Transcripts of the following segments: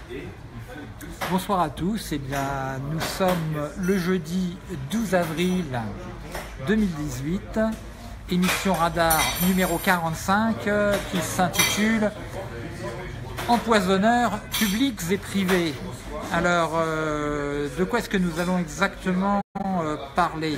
Bonsoir à tous. Eh bien, nous sommes le jeudi 12 avril 2018, émission Radar numéro 45 qui s'intitule Empoisonneurs publics et privés. Alors, de quoi est-ce que nous allons exactement parler?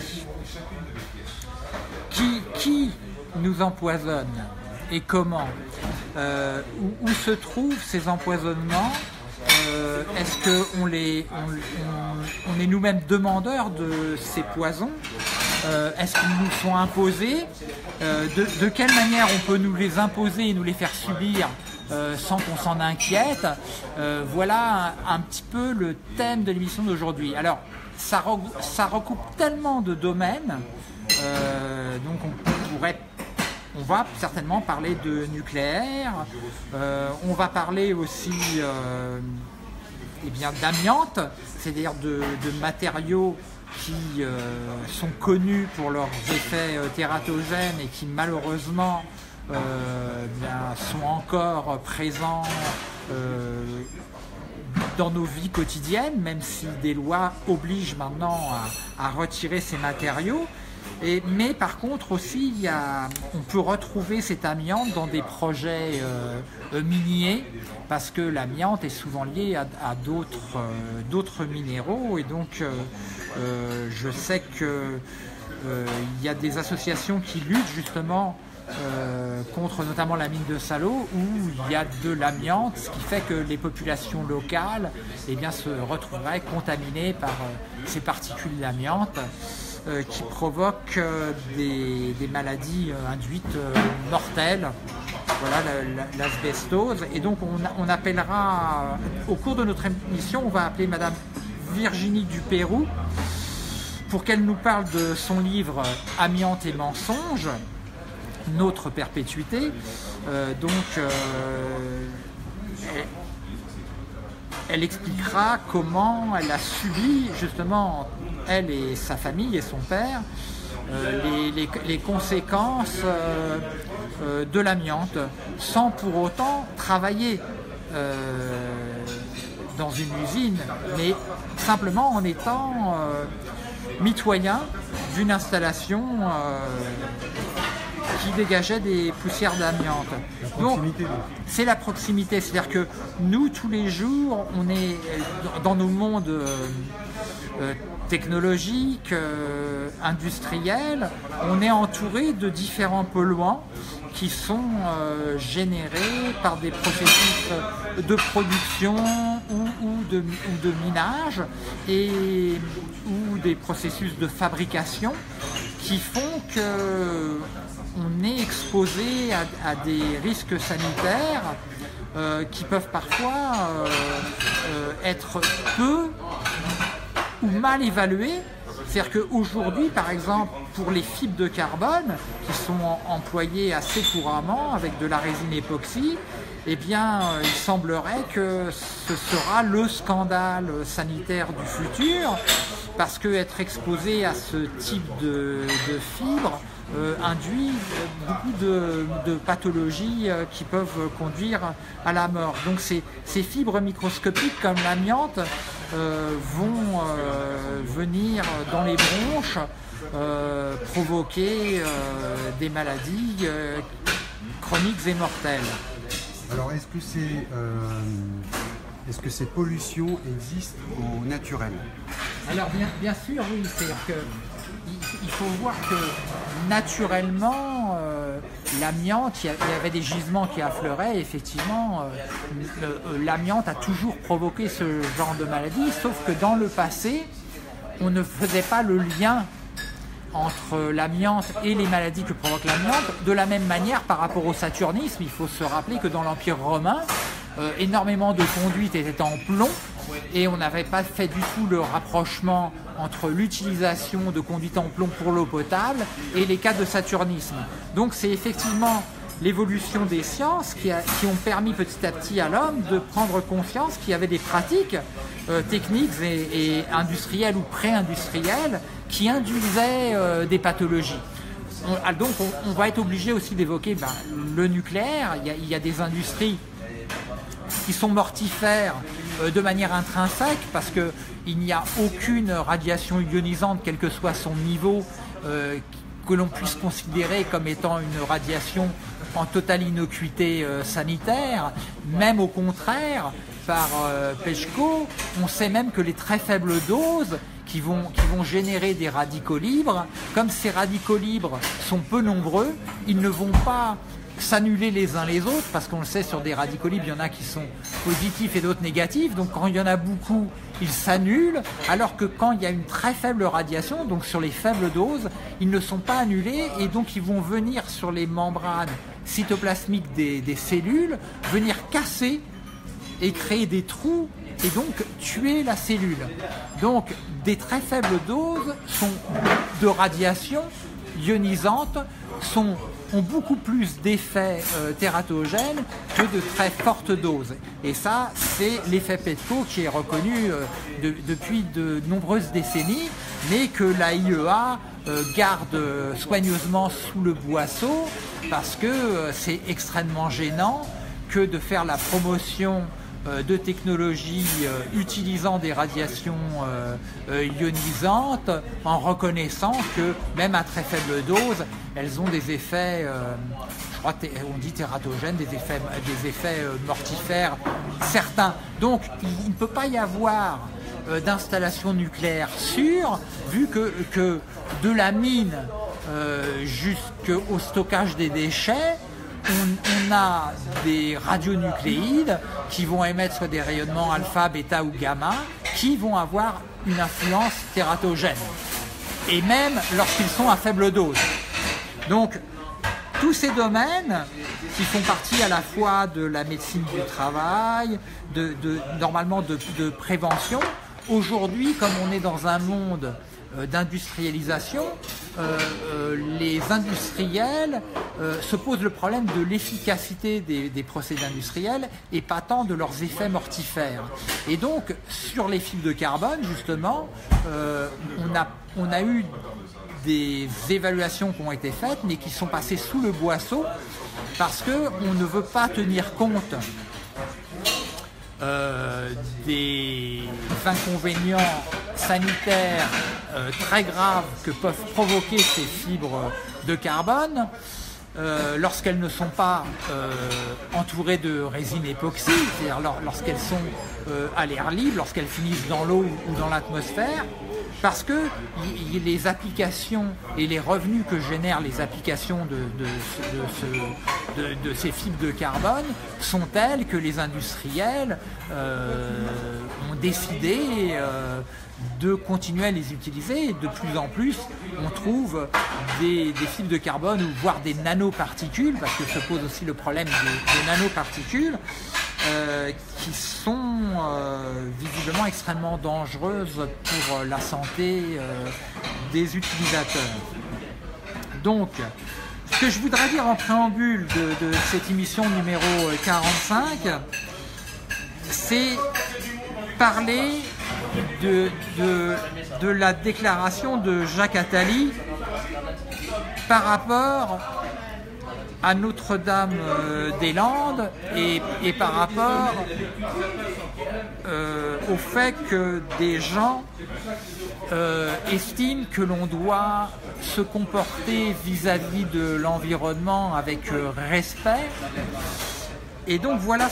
Qui nous empoisonne et comment? Où se trouvent ces empoisonnements? Est-ce qu'on on est nous-mêmes demandeurs de ces poisons? Est-ce qu'ils nous sont imposés? De quelle manière on peut nous les imposer et nous les faire subir sans qu'on s'en inquiète? Voilà un petit peu le thème de l'émission d'aujourd'hui. Alors, ça recoupe tellement de domaines, donc on va certainement parler de nucléaire, on va parler aussi d'amiante, c'est-à-dire de matériaux qui sont connus pour leurs effets tératogènes et qui malheureusement sont encore présents dans nos vies quotidiennes, même si des lois obligent maintenant à retirer ces matériaux. Mais par contre aussi, on peut retrouver cet amiante dans des projets miniers, parce que l'amiante est souvent liée à d'autres minéraux. Et donc, je sais qu'il y a des associations qui luttent justement contre notamment la mine de Salau, où il y a de l'amiante, ce qui fait que les populations locales se retrouveraient contaminées par ces particules d'amiante qui provoquent des maladies induites mortelles. Voilà, l'asbestose. Et donc on appellera, au cours de notre émission, on va appeler Madame Virginie Dupérou pour qu'elle nous parle de son livre Amiante et mensonges, notre perpétuité. Elle expliquera comment elle a subi, justement, elle et sa famille et son père, les conséquences de l'amiante, sans pour autant travailler dans une usine, mais simplement en étant mitoyen d'une installation qui dégageait des poussières d'amiante. Donc, c'est la proximité, c'est-à-dire que nous, tous les jours, on est dans nos mondes technologiques, industriels, on est entouré de différents polluants qui sont générés par des processus de production ou de minage ou des processus de fabrication qui font que on est exposé à des risques sanitaires qui peuvent parfois être peu ou mal évalués. C'est-à-dire qu'aujourd'hui, par exemple, pour les fibres de carbone qui sont employées assez couramment avec de la résine époxy, il semblerait que ce sera le scandale sanitaire du futur, parce que être exposé à ce type de fibres induit beaucoup de pathologies qui peuvent conduire à la mort. Donc ces fibres microscopiques comme l'amiante vont venir dans les bronches provoquer des maladies chroniques et mortelles. Alors est-ce que ces pollutions existent au naturel? Alors bien sûr, oui, c'est-à-dire que il faut voir que naturellement, l'amiante, il y avait des gisements qui affleuraient, effectivement, l'amiante a toujours provoqué ce genre de maladie, sauf que dans le passé, on ne faisait pas le lien entre l'amiante et les maladies que provoque l'amiante. De la même manière, par rapport au saturnisme, il faut se rappeler que dans l'Empire romain, énormément de conduites étaient en plomb et on n'avait pas fait du tout le rapprochement entre l'utilisation de conduites en plomb pour l'eau potable et les cas de saturnisme. Donc c'est effectivement l'évolution des sciences qui ont permis petit à petit à l'homme de prendre conscience qu'il y avait des pratiques techniques et industrielles ou pré-industrielles qui induisaient des pathologies. Donc on va être obligé aussi d'évoquer le nucléaire. Il y a des industries qui sont mortifères de manière intrinsèque, parce qu'il n'y a aucune radiation ionisante, quel que soit son niveau, que l'on puisse considérer comme étant une radiation en totale innocuité sanitaire. Même au contraire, par Peshko, on sait même que les très faibles doses qui vont générer des radicaux libres, comme ces radicaux libres sont peu nombreux, ils ne vont pas s'annuler les uns les autres, parce qu'on le sait, sur des radicaux libres, il y en a qui sont positifs et d'autres négatifs, donc quand il y en a beaucoup, ils s'annulent, alors que quand il y a une très faible radiation, donc sur les faibles doses, ils ne sont pas annulés, et donc ils vont venir sur les membranes cytoplasmiques des cellules, venir casser et créer des trous, et donc tuer la cellule. Donc des très faibles doses de radiation ionisante ont beaucoup plus d'effets tératogènes que de très fortes doses. Et ça, c'est l'effet Peshko qui est reconnu depuis de nombreuses décennies, mais que la IEA garde soigneusement sous le boisseau, parce que c'est extrêmement gênant que de faire la promotion de technologies utilisant des radiations ionisantes, en reconnaissant que même à très faible dose, elles ont des effets, je crois qu'on dit tératogènes, des effets mortifères certains. Donc il ne peut pas y avoir d'installation nucléaire sûre, vu que de la mine jusqu'au stockage des déchets, on a des radionucléides qui vont émettre soit des rayonnements alpha, bêta ou gamma, qui vont avoir une influence tératogène, et même lorsqu'ils sont à faible dose. Donc tous ces domaines qui font partie à la fois de la médecine du travail, normalement de prévention, aujourd'hui, comme on est dans un monde d'industrialisation, les industriels se posent le problème de l'efficacité des procédés industriels et pas tant de leurs effets mortifères. Et donc, sur les fibres de carbone, justement, on a eu des évaluations qui ont été faites, mais qui sont passées sous le boisseau, parce qu'on ne veut pas tenir compte des inconvénients sanitaires très graves que peuvent provoquer ces fibres de carbone lorsqu'elles ne sont pas entourées de résine époxy, c'est-à-dire lorsqu'elles sont à l'air libre, lorsqu'elles finissent dans l'eau ou dans l'atmosphère, parce que les applications et les revenus que génèrent les applications de ces fibres de carbone sont tels que les industriels ont décidé de continuer à les utiliser, et de plus en plus on trouve des fibres de carbone, ou voire des nanoparticules, parce que se pose aussi le problème des nanoparticules, qui sont visiblement extrêmement dangereuses pour la santé des utilisateurs. Donc, ce que je voudrais dire en préambule de cette émission numéro 45, c'est parler de la déclaration de Jacques Attali par rapport à Notre-Dame-des-Landes et par rapport au fait que des gens estiment que l'on doit se comporter vis-à-vis de l'environnement avec respect. Et donc voilà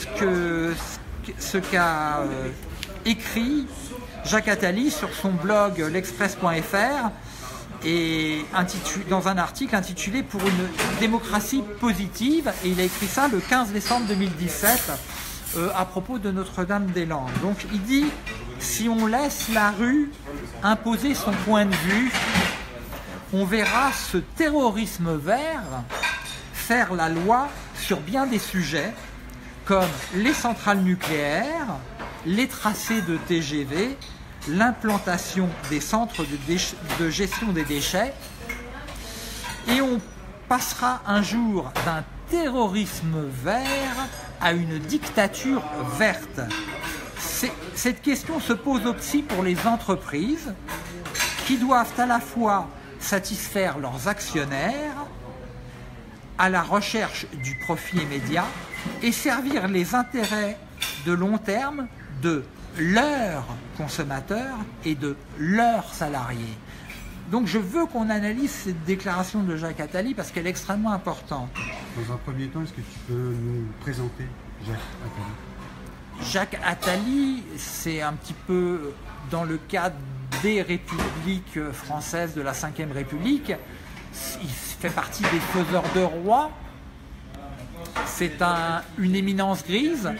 ce qu'a écrit Jacques Attali sur son blog l'Express.fr, et dans un article intitulé « Pour une démocratie positive », et il a écrit ça le 15 décembre 2017 à propos de Notre-Dame-des-Landes. Donc il dit « Si on laisse la rue imposer son point de vue, on verra ce terrorisme vert faire la loi sur bien des sujets, comme les centrales nucléaires, les tracés de TGV, l'implantation des centres de gestion des déchets, et on passera un jour d'un terrorisme vert à une dictature verte. Cette question se pose aussi pour les entreprises qui doivent à la fois satisfaire leurs actionnaires à la recherche du profit immédiat et servir les intérêts de long terme de leurs consommateurs et de leurs salariés. Donc je veux qu'on analyse cette déclaration de Jacques Attali parce qu'elle est extrêmement importante. Dans un premier temps, est-ce que tu peux nous présenter Jacques Attali? Jacques Attali, c'est un petit peu dans le cadre des républiques françaises de la Ve République. Il fait partie des faiseurs de rois. C'est une éminence grise.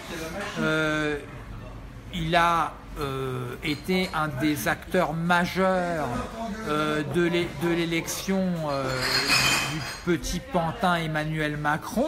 Il a été un des acteurs majeurs de l'élection du petit pantin Emmanuel Macron,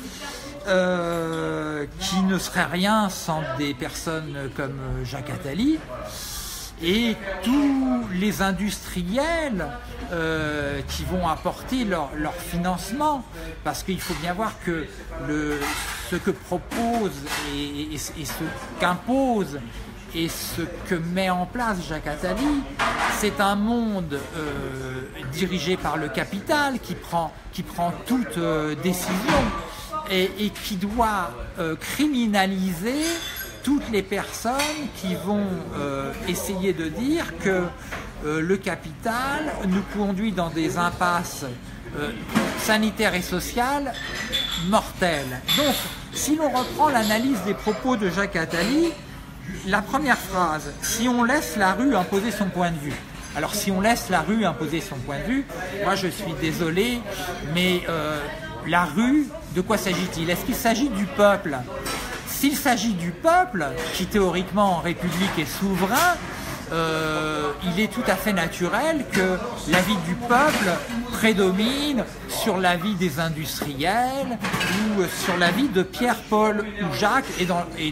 qui ne serait rien sans des personnes comme Jacques Attali. Et tous les industriels qui vont apporter leur financement, parce qu'il faut bien voir que ce que propose et ce qu'impose et ce que met en place Jacques Attali, c'est un monde dirigé par le capital qui prend toute décision et qui doit criminaliser toutes les personnes qui vont essayer de dire que le capital nous conduit dans des impasses sanitaires et sociales mortelles. Donc, si l'on reprend l'analyse des propos de Jacques Attali, la première phrase, si on laisse la rue imposer son point de vue. Alors si on laisse la rue imposer son point de vue, moi je suis désolé, mais la rue, de quoi s'agit-il? Est-ce qu'il s'agit du peuple? S'il s'agit du peuple, qui théoriquement en République est souverain, il est tout à fait naturel que l'avis du peuple prédomine sur l'avis des industriels ou sur l'avis de Pierre, Paul ou Jacques et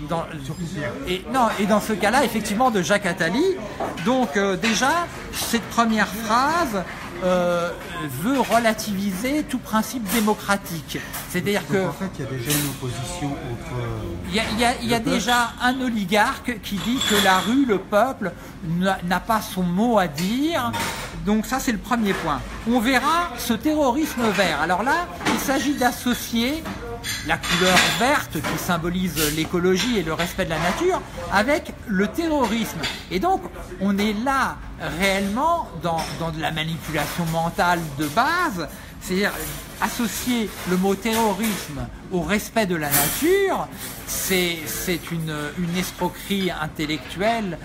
dans ce cas-là effectivement de Jacques Attali. Donc déjà cette première phrase veut relativiser tout principe démocratique. C'est-à-dire que en fait, il y a déjà une opposition entre... Il y a déjà un oligarque qui dit que la rue, le peuple, n'a pas son mot à dire. Donc ça, c'est le premier point. On verra ce terrorisme vert. Alors là, il s'agit d'associer la couleur verte qui symbolise l'écologie et le respect de la nature avec le terrorisme. Et donc, on est là réellement dans de la manipulation mentale de base, c'est-à-dire associer le mot terrorisme au respect de la nature, c'est une escroquerie intellectuelle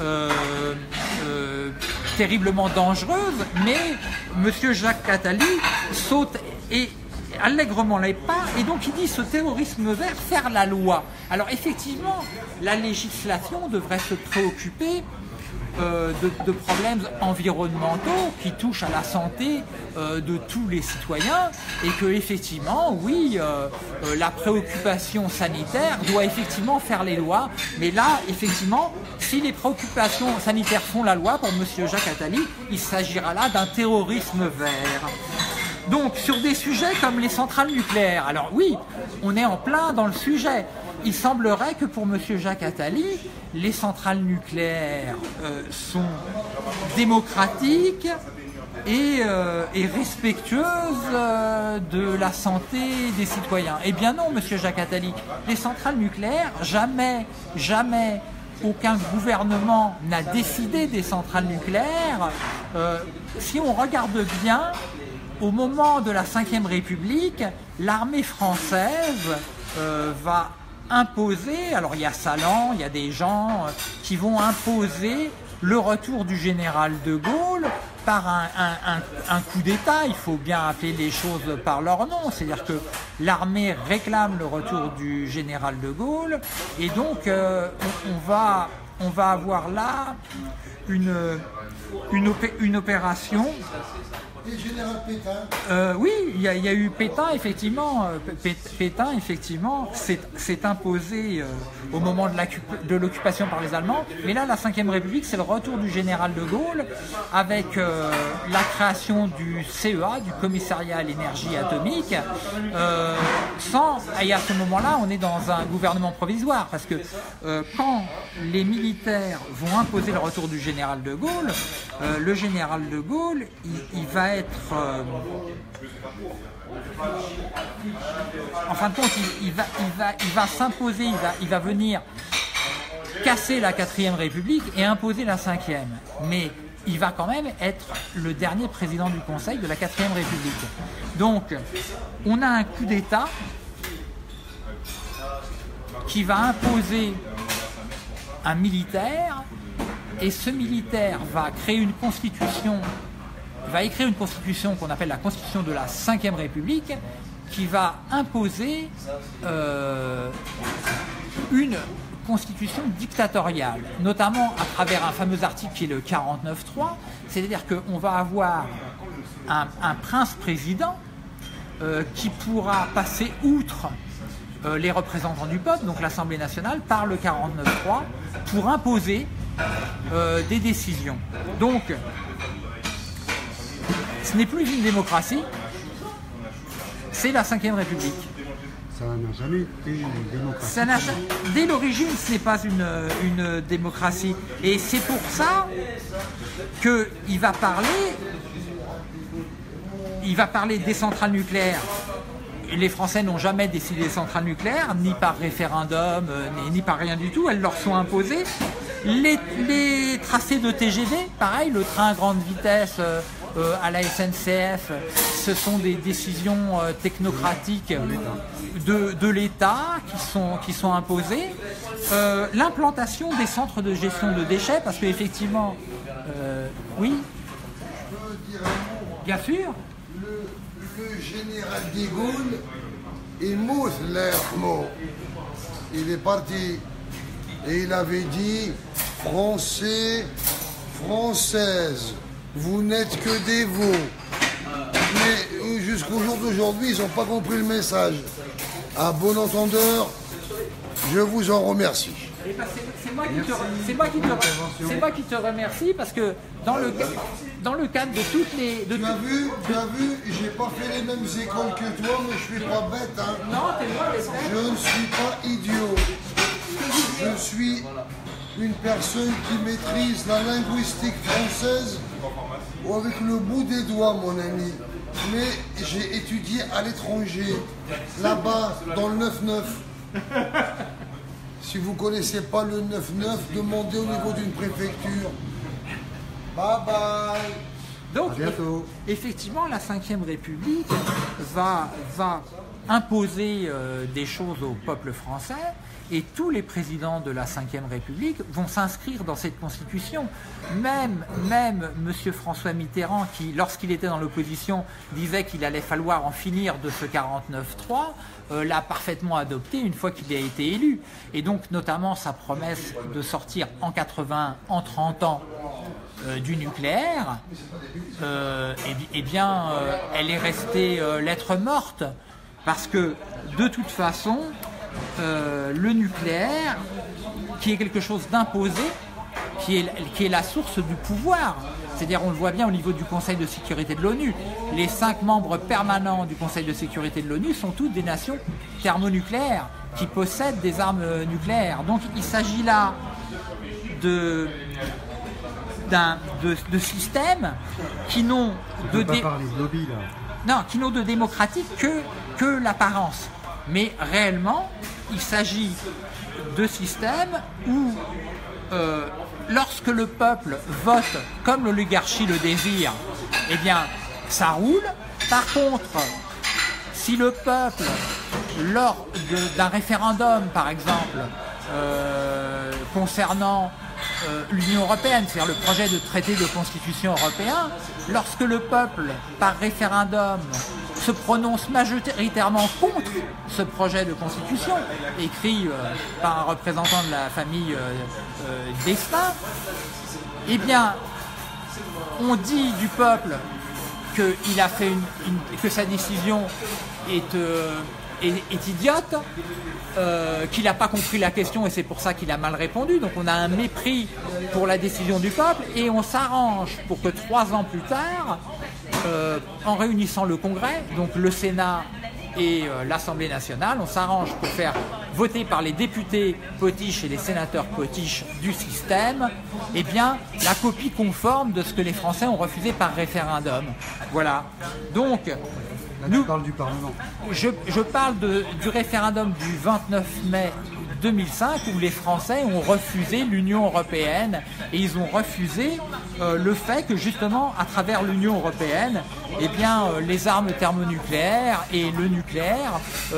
terriblement dangereuse, mais M. Jacques Attali saute et allègrement les pas, et donc il dit ce terrorisme vert, faire la loi. Alors effectivement, la législation devrait se préoccuper de problèmes environnementaux qui touchent à la santé de tous les citoyens, et que effectivement, oui, la préoccupation sanitaire doit effectivement faire les lois, mais là, effectivement, si les préoccupations sanitaires font la loi, pour M. Jacques Attali, il s'agira là d'un terrorisme vert. Donc, sur des sujets comme les centrales nucléaires, alors oui, on est en plein dans le sujet. Il semblerait que pour M. Jacques Attali, les centrales nucléaires sont démocratiques et respectueuses de la santé des citoyens. Eh bien non, M. Jacques Attali, les centrales nucléaires, jamais aucun gouvernement n'a décidé des centrales nucléaires. Si on regarde bien, au moment de la Ve République, l'armée française va imposer, alors il y a Salan, il y a des gens qui vont imposer le retour du général de Gaulle par un coup d'État. Il faut bien appeler les choses par leur nom, c'est-à-dire que l'armée réclame le retour du général de Gaulle, et donc on va avoir là une opération. Et général Pétain Oui, il y a eu Pétain, effectivement. Pétain, effectivement, s'est imposé au moment de l'occupation par les Allemands. Mais là, la Ve République, c'est le retour du général de Gaulle, avec la création du CEA, du Commissariat à l'énergie atomique. Et à ce moment-là, on est dans un gouvernement provisoire, parce que quand les militaires vont imposer le retour du général de Gaulle, le général de Gaulle, il va être... en fin de compte, il va s'imposer, il va venir casser la 4e République et imposer la 5e. Mais il va quand même être le dernier président du Conseil de la 4e République. Donc, on a un coup d'État qui va imposer un militaire, et ce militaire va créer une constitution, va écrire une constitution qu'on appelle la constitution de la 5e République, qui va imposer une constitution dictatoriale, notamment à travers un fameux article qui est le 49.3, c'est-à-dire qu'on va avoir un prince-président qui pourra passer outre les représentants du peuple, donc l'Assemblée nationale, par le 49.3 pour imposer des décisions. Donc, ce n'est plus une démocratie, c'est la 5e République. Ça n'a jamais été une démocratie. Dès l'origine, ce n'est pas une démocratie. Et c'est pour ça qu'il va parler des centrales nucléaires. Les Français n'ont jamais décidé des centrales nucléaires, ni par référendum, ni par rien du tout. Elles leur sont imposées. Les tracés de TGV, pareil, le train à grande vitesse à la SNCF, ce sont des décisions technocratiques de l'État qui sont imposées. L'implantation des centres de gestion de déchets, parce qu'effectivement, oui, bien sûr. Le général de Gaulle, il mousse l'air mot. Il est parti et il avait dit Français, Françaises, vous n'êtes que des veaux. Mais jusqu'au jour d'aujourd'hui, ils n'ont pas compris le message. À bon entendeur, je vous en remercie. C'est moi qui te remercie parce que dans le cadre de toutes les... Tu as vu, j'ai pas fait les mêmes écoles que toi, mais je suis pas bête. Hein. Non, t'es pas bête. Je ne suis pas idiot. Je suis une personne qui maîtrise la linguistique française ou avec le bout des doigts, mon ami. Mais j'ai étudié à l'étranger, là-bas, dans le 9-9. Si vous ne connaissez pas le 9-9, demandez au niveau d'une préfecture. Bye bye. Donc, effectivement, la 5e République va imposer des choses au peuple français, et tous les présidents de la 5e République vont s'inscrire dans cette constitution. Même M. François Mitterrand, qui, lorsqu'il était dans l'opposition, disait qu'il allait falloir en finir de ce 49.3, l'a parfaitement adopté une fois qu'il a été élu. Et donc, notamment, sa promesse de sortir en 80, en 30 ans, du nucléaire, elle est restée lettre morte, parce que, de toute façon, le nucléaire, qui est quelque chose d'imposé, qui est la source du pouvoir, c'est-à-dire on le voit bien au niveau du Conseil de sécurité de l'ONU, les 5 membres permanents du Conseil de sécurité de l'ONU sont toutes des nations thermonucléaires qui possèdent des armes nucléaires. Donc il s'agit là de systèmes qui n'ont qui n'ont de démocratique que l'apparence. Mais réellement, il s'agit de systèmes où, lorsque le peuple vote comme l'oligarchie le désire, eh bien, ça roule. Par contre, si le peuple, lors d'un référendum, par exemple, concernant l'Union européenne, c'est-à-dire le projet de traité de constitution européen, lorsque le peuple, par référendum, se prononce majoritairement contre ce projet de constitution, écrit par un représentant de la famille d'Estaing, eh bien, on dit du peuple qu'il a fait que sa décision est idiote, qu'il n'a pas compris la question et c'est pour ça qu'il a mal répondu. Donc on a un mépris pour la décision du peuple et on s'arrange pour que 3 ans plus tard, en réunissant le Congrès, donc le Sénat et l'Assemblée nationale, on s'arrange pour faire voter par les députés potiches et les sénateurs potiches du système, eh bien, la copie conforme de ce que les Français ont refusé par référendum. Voilà. Donc, tu parles du Parlement. Je parle du référendum du 29 mai 2005 où les Français ont refusé l'Union européenne et ils ont refusé le fait que justement à travers l'Union européenne, eh bien, les armes thermonucléaires et le nucléaire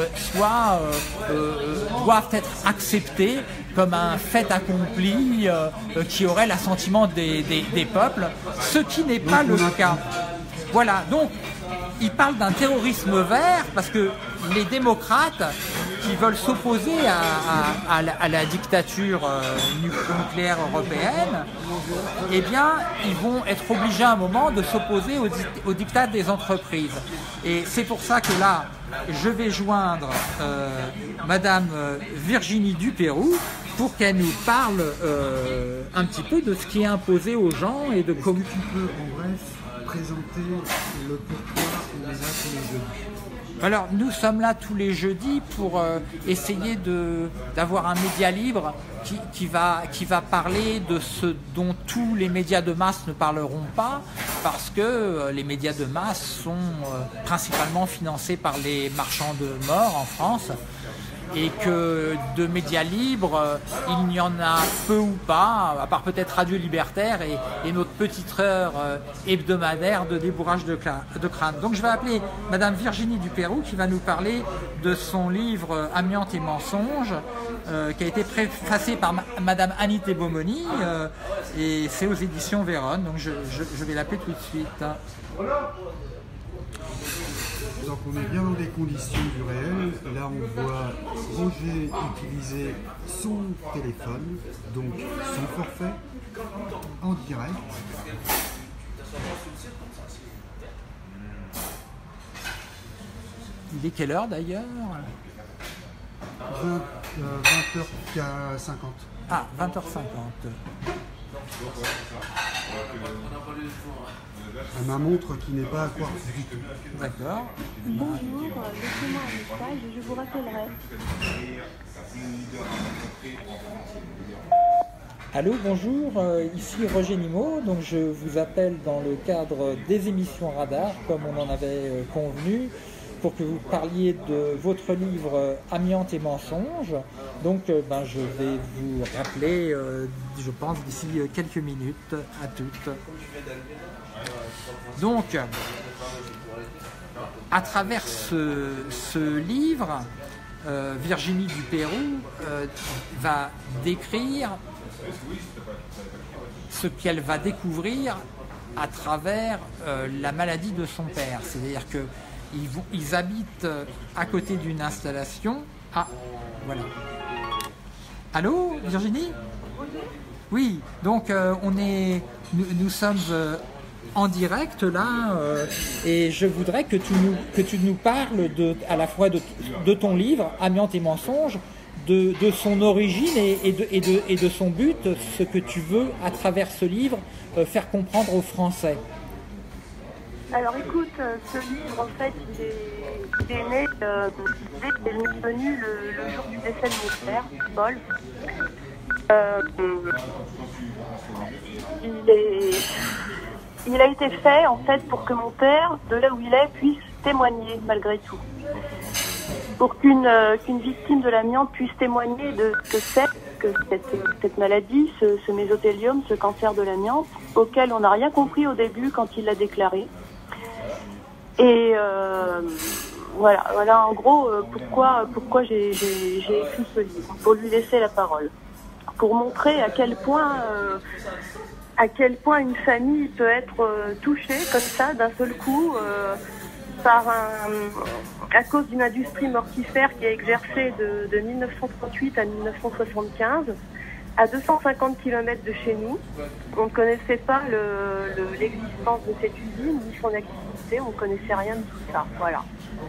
doivent être acceptés comme un fait accompli qui aurait l'assentiment des peuples, ce qui n'est pas le cas. Voilà, donc il parle d'un terrorisme vert parce que les démocrates qui veulent s'opposer à la dictature nucléaire européenne, eh bien, ils vont être obligés à un moment de s'opposer au diktat des entreprises. Et c'est pour ça que là, je vais joindre Madame Virginie Dupérou pour qu'elle nous parle un petit peu de ce qui est imposé aux gens et de comment... Tu peux, en bref, présenter le pourquoi on est là tous les jeudis. Alors, nous sommes là tous les jeudis pour essayer d'avoir un média libre qui va parler de ce dont tous les médias de masse ne parleront pas, parce que les médias de masse sont principalement financés par les marchands de mort en France, et que de médias libres, il n'y en a peu ou pas, à part peut-être Radio Libertaire et notre petite heure hebdomadaire de débourrage de crâne. Donc je vais appeler Madame Virginie Dupérou qui va nous parler de son livre Amiante et mensonges, qui a été préfacé par Madame Annie Beaumony, et c'est aux éditions Véronne, donc je vais l'appeler tout de suite. Donc on est bien dans des conditions du réel. Là on voit Roger utiliser son téléphone, donc son forfait, en direct. Il est quelle heure d'ailleurs? 20h50. Ah, 20h50. Ma montre qui n'est pas à quartz du tout. D'accord. Bonjour, laissez-moi un message et je vous rappellerai. Allô, bonjour, ici Roger Nimot, donc je vous appelle dans le cadre des émissions Radar, comme on en avait convenu, pour que vous parliez de votre livre Amiante et mensonges. Donc je vais vous rappeler, je pense, d'ici quelques minutes à toutes. Donc, à travers ce livre, Virginie Dupérou va décrire ce qu'elle va découvrir à travers la maladie de son père. C'est-à-dire qu'ils habitent à côté d'une installation. Ah, voilà. Allô, Virginie? Oui, donc nous sommes en direct là, et je voudrais que tu nous parles à la fois de ton livre Amiante et mensonges, de son origine et de son but, ce que tu veux à travers ce livre faire comprendre aux Français. Alors écoute, ce livre en fait il est né, il est venu le jour du décès de mon père, Paul. Il a été fait en fait pour que mon père, de là où il est, puisse témoigner malgré tout. Pour qu'une victime de l'amiante puisse témoigner de ce que c'est que cette maladie, ce mésothéliome, ce cancer de l'amiante, auquel on n'a rien compris au début quand il l'a déclaré. Et voilà en gros pourquoi j'ai écrit ce livre, pour lui laisser la parole, pour montrer à quel point une famille peut être touchée comme ça d'un seul coup à cause d'une industrie mortifère qui a exercé de 1938 à 1975 à 250 km de chez nous. On ne connaissait pas l'existence de cette usine ni son activité, on ne connaissait rien de tout ça. Voilà.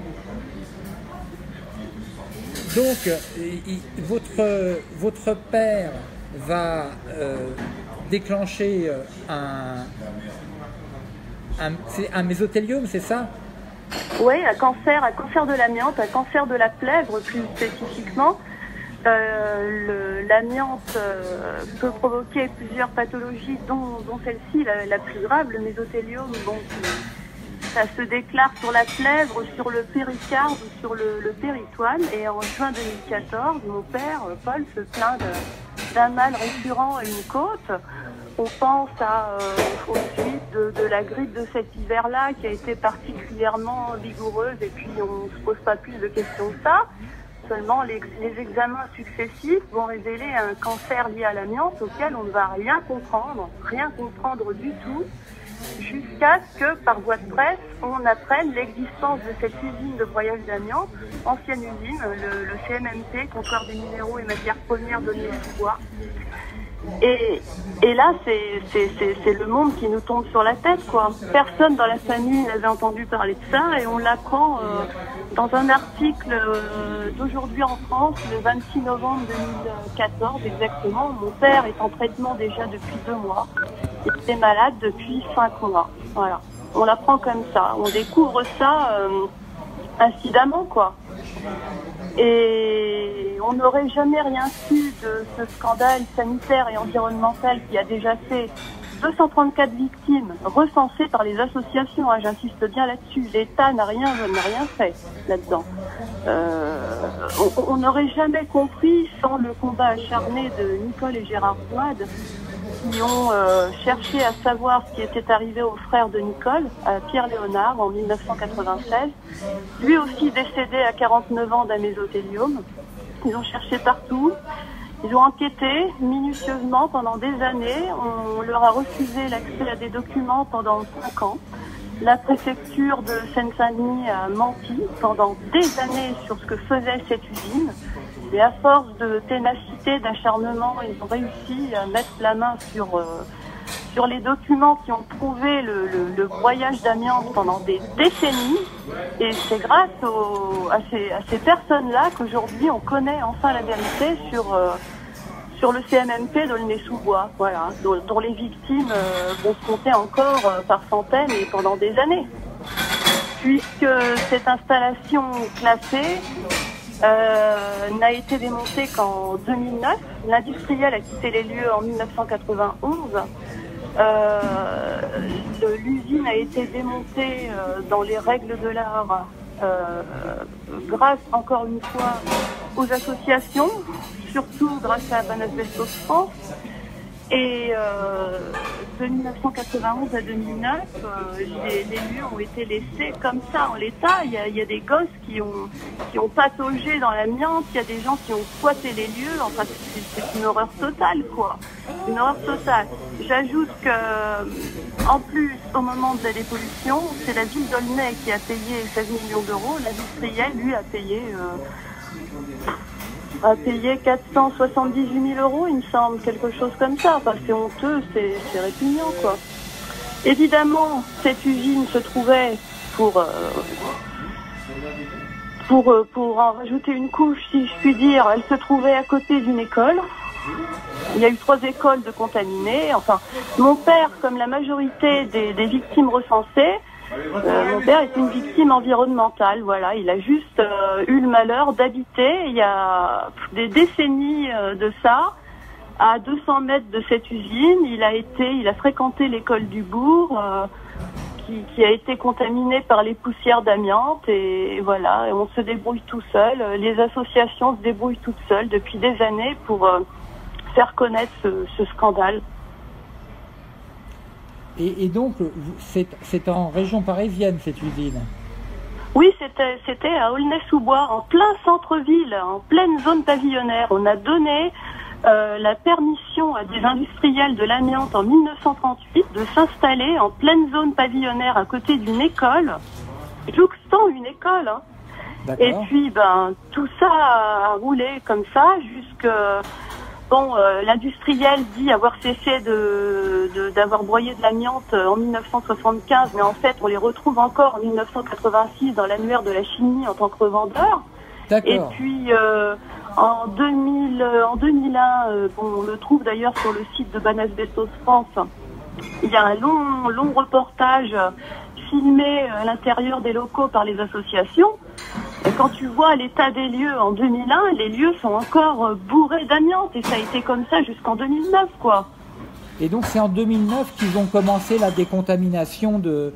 Donc, votre père va déclencher un mésothéliome, c'est ça? Oui, un cancer de l'amiante, un cancer de la plèvre plus spécifiquement. L'amiante peut provoquer plusieurs pathologies, dont celle-ci, la plus grave, le mésothéliome, ça se déclare sur la plèvre, sur le péricarde ou sur le péritoine. Et en juin 2014, mon père, Paul, se plaint d'un mal récurrent à une côte. On pense aux suites de la grippe de cet hiver-là qui a été particulièrement vigoureuse et puis on ne se pose pas plus de questions que ça. Seulement les examens successifs vont révéler un cancer lié à l'amiante auquel on ne va rien comprendre du tout, jusqu'à ce que par voie de presse on apprenne l'existence de cette usine de broyage d'amiante, ancienne usine, le CMMP, Comptoir des minéraux et matières premières de Nîmes-sous-Bois. Et là, c'est le monde qui nous tombe sur la tête, quoi. Personne dans la famille n'avait entendu parler de ça et on l'apprend dans un article d'Aujourd'hui en France, le 26 novembre 2014 exactement. Mon père est en traitement déjà depuis 2 mois. Il était malade depuis 5 mois. Voilà. On l'apprend comme ça. On découvre ça incidemment, quoi. Et on n'aurait jamais rien su de ce scandale sanitaire et environnemental qui a déjà fait 234 victimes recensées par les associations. Hein, j'insiste bien là-dessus. L'État n'a rien fait là-dedans. On n'aurait jamais compris sans le combat acharné de Nicole et Gérard Fouad, qui ont cherché à savoir ce qui était arrivé au frère de Nicole, à Pierre Léonard, en 1996. Lui aussi décédé à 49 ans d'un mésothéliome. Ils ont cherché partout. Ils ont enquêté minutieusement pendant des années. On leur a refusé l'accès à des documents pendant 5 ans. La préfecture de Seine-Saint-Denis a menti pendant des années sur ce que faisait cette usine. Et à force de ténacité, d'acharnement, ils ont réussi à mettre la main sur les documents qui ont prouvé le broyage d'amiante pendant des décennies. Et c'est grâce à ces personnes-là qu'aujourd'hui on connaît enfin la vérité sur le CMMP d'Aulnay-sous-Bois, voilà, dont les victimes vont se compter encore par centaines et pendant des années. Puisque cette installation classée n'a été démontée qu'en 2009. L'industriel a quitté les lieux en 1991. L'usine a été démontée dans les règles de l'art grâce, encore une fois, aux associations, surtout grâce à Banasbestos France. Et de 1991 à 2009, les lieux ont été laissés comme ça en l'état. Il y a des gosses qui ont pataugé dans l'amiante, il y a des gens qui ont squatté les lieux. Enfin, c'est une horreur totale, quoi. Une horreur totale. J'ajoute que, en plus, au moment de la dépollution, c'est la ville d'Aulnay qui a payé 16 millions d'euros. L'industriel, lui, a payé 478 000 euros, il me semble, quelque chose comme ça. Enfin, c'est honteux, c'est répugnant, quoi. Évidemment, cette usine se trouvait, pour en rajouter une couche, si je puis dire, elle se trouvait à côté d'une école. Il y a eu 3 écoles de contaminés. Enfin, mon père, comme la majorité des victimes recensées, mon père est une victime environnementale, voilà. Il a juste eu le malheur d'habiter, il y a des décennies de ça, à 200 mètres de cette usine. Il a fréquenté l'école du bourg, qui a été contaminée par les poussières d'amiante, et voilà, et on se débrouille tout seul. Les associations se débrouillent toutes seules depuis des années pour faire connaître ce scandale. Et donc, c'est en région parisienne, cette usine? Oui, c'était à Aulnay-sous-Bois, en plein centre-ville, en pleine zone pavillonnaire. On a donné la permission à des industriels de l'amiante en 1938 de s'installer en pleine zone pavillonnaire à côté d'une école, jouxtant une école. Hein. Et puis, tout ça a roulé comme ça jusque... Bon, l'industriel dit avoir cessé d'avoir broyé de l'amiante en 1975, mais en fait, on les retrouve encore en 1986 dans l'annuaire de la chimie en tant que revendeur. Et puis, en 2001, on le trouve d'ailleurs sur le site de Banasbestos France, il y a un long reportage filmé à l'intérieur des locaux par les associations. Et quand tu vois l'état des lieux en 2001, les lieux sont encore bourrés d'amiante, et ça a été comme ça jusqu'en 2009, quoi. Et donc c'est en 2009 qu'ils ont commencé la décontamination de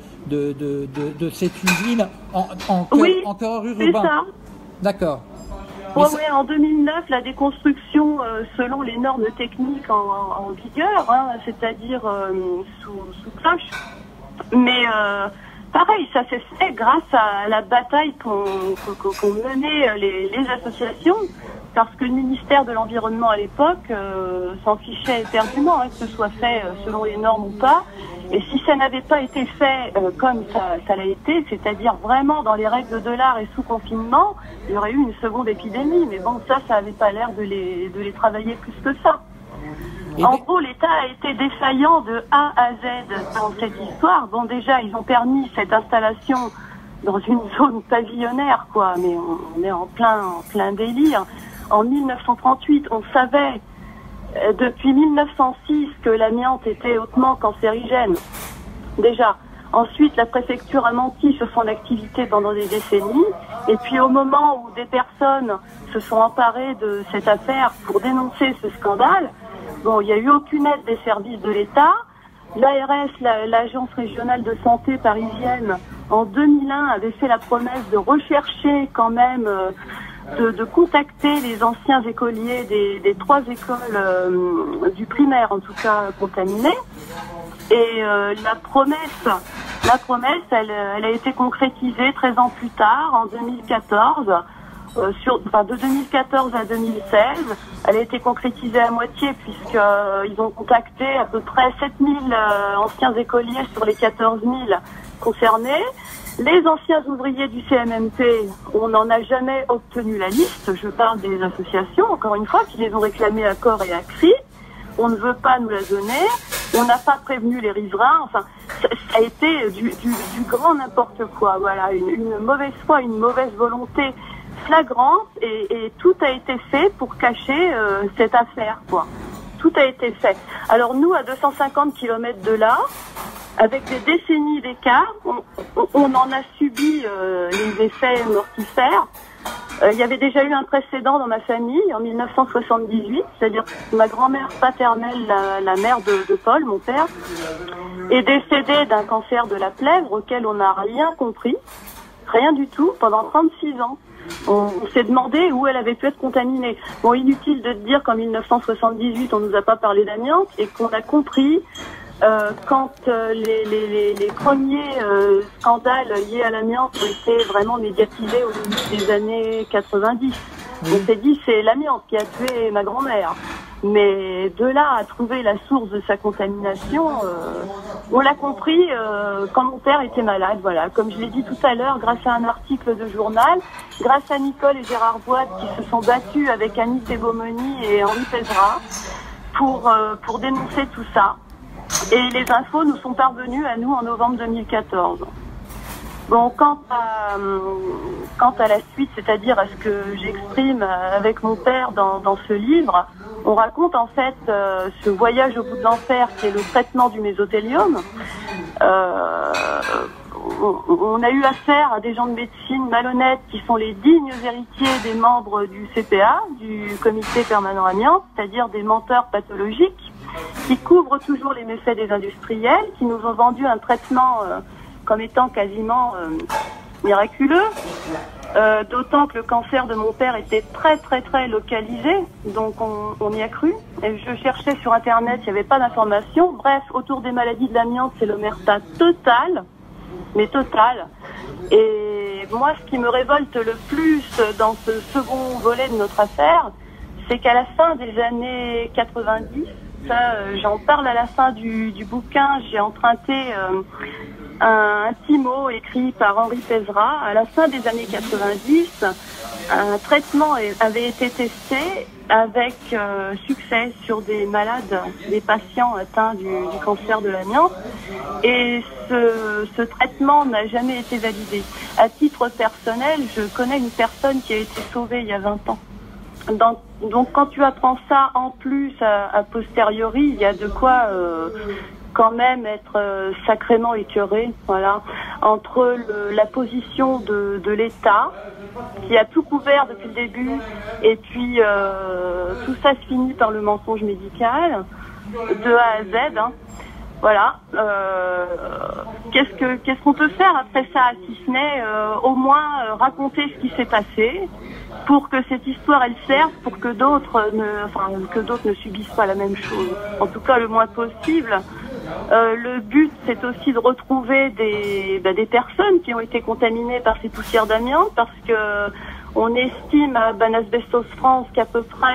cette usine en cœur urbain. C'est ça. D'accord. Oui, en 2009, la déconstruction selon les normes techniques en vigueur, hein, c'est-à-dire sous cloche. Mais pareil, ça s'est fait grâce à la bataille qu'ont mené les associations, parce que le ministère de l'Environnement à l'époque s'en fichait éperdument, hein, que ce soit fait selon les normes ou pas. Et si ça n'avait pas été fait comme ça l'a été, c'est-à-dire vraiment dans les règles de l'art et sous confinement, il y aurait eu une seconde épidémie. Mais bon, ça n'avait pas l'air de les travailler plus que ça. En gros, l'État a été défaillant de A à Z dans cette histoire. Bon, déjà, ils ont permis cette installation dans une zone pavillonnaire, quoi, mais on est en plein délire. En 1938, on savait depuis 1906 que l'amiante était hautement cancérigène. Déjà. Ensuite, la préfecture a menti sur son activité pendant des décennies. Et puis au moment où des personnes se sont emparées de cette affaire pour dénoncer ce scandale, bon, il n'y a eu aucune aide des services de l'État. L'ARS, l'Agence régionale de santé parisienne, en 2001, avait fait la promesse de rechercher quand même, de contacter les anciens écoliers des 3 écoles du primaire, en tout cas contaminées. Et la promesse, elle a été concrétisée 13 ans plus tard, en 2014. De 2014 à 2016, elle a été concrétisée à moitié puisqu'ils ont contacté à peu près 7000 anciens écoliers sur les 14 000 concernés. Les anciens ouvriers du CMMP, on n'en a jamais obtenu la liste. Je parle des associations, encore une fois, qui les ont réclamées à corps et à cri. On ne veut pas nous la donner. On n'a pas prévenu les riverains. Enfin, ça a été du grand n'importe quoi. Voilà, une mauvaise foi, une mauvaise volonté flagrante, et tout a été fait pour cacher cette affaire, quoi. Tout a été fait. Alors nous, à 250 km de là, avec des décennies d'écart, on en a subi les effets mortifères. Il y avait déjà eu un précédent dans ma famille en 1978, c'est-à-dire que ma grand-mère paternelle, la mère de Paul, mon père, est décédée d'un cancer de la plèvre auquel on n'a rien compris, rien du tout, pendant 36 ans. On s'est demandé où elle avait pu être contaminée. Bon, inutile de dire qu'en 1978, on nous a pas parlé d'amiante et qu'on a compris quand les premiers scandales liés à l'amiante ont été vraiment médiatisés au début des années 90. On s'est dit c'est l'amiante qui a tué ma grand-mère. Mais de là à trouver la source de sa contamination, on l'a compris quand mon père était malade. Voilà, comme je l'ai dit tout à l'heure, grâce à un article de journal, grâce à Nicole et Gérard Boite qui se sont battus avec Annie Thébomoni et Henri Pézra pour dénoncer tout ça. Et les infos nous sont parvenues à nous en novembre 2014. Bon, quant à la suite, c'est-à-dire à ce que j'exprime avec mon père dans ce livre, on raconte en fait ce voyage au bout de l'enfer qui est le traitement du mésothélium. On a eu affaire à des gens de médecine malhonnêtes qui sont les dignes héritiers des membres du CPA, du comité permanent amiante, c'est-à-dire des menteurs pathologiques qui couvrent toujours les méfaits des industriels, qui nous ont vendu un traitement comme étant quasiment miraculeux, d'autant que le cancer de mon père était très très très localisé, donc on y a cru. Et je cherchais sur internet, il n'y avait pas d'informations. Bref, autour des maladies de l'amiante, c'est l'omerta totale, mais totale. Et moi, ce qui me révolte le plus dans ce second volet de notre affaire, c'est qu'à la fin des années 90, ça, j'en parle à la fin du bouquin, j'ai emprunté un petit mot écrit par Henri Pézra. À la fin des années 90, un traitement avait été testé avec succès sur des malades, des patients atteints du cancer de l'amiante. Et ce traitement n'a jamais été validé. À titre personnel, je connais une personne qui a été sauvée il y a 20 ans. Donc quand tu apprends ça en plus a posteriori, il y a de quoi quand même être sacrément écœuré, voilà, entre la position de l'État qui a tout couvert depuis le début et puis tout ça se finit par le mensonge médical. de A à Z. Hein. Voilà. Qu'est-ce qu'on peut faire après ça, si ce n'est au moins raconter ce qui s'est passé, pour que cette histoire elle serve, pour que d'autres ne subissent pas la même chose. En tout cas, le moins possible. Le but, c'est aussi de retrouver des personnes qui ont été contaminées par ces poussières d'amiante, parce que on estime à Banasbestos France qu'à peu près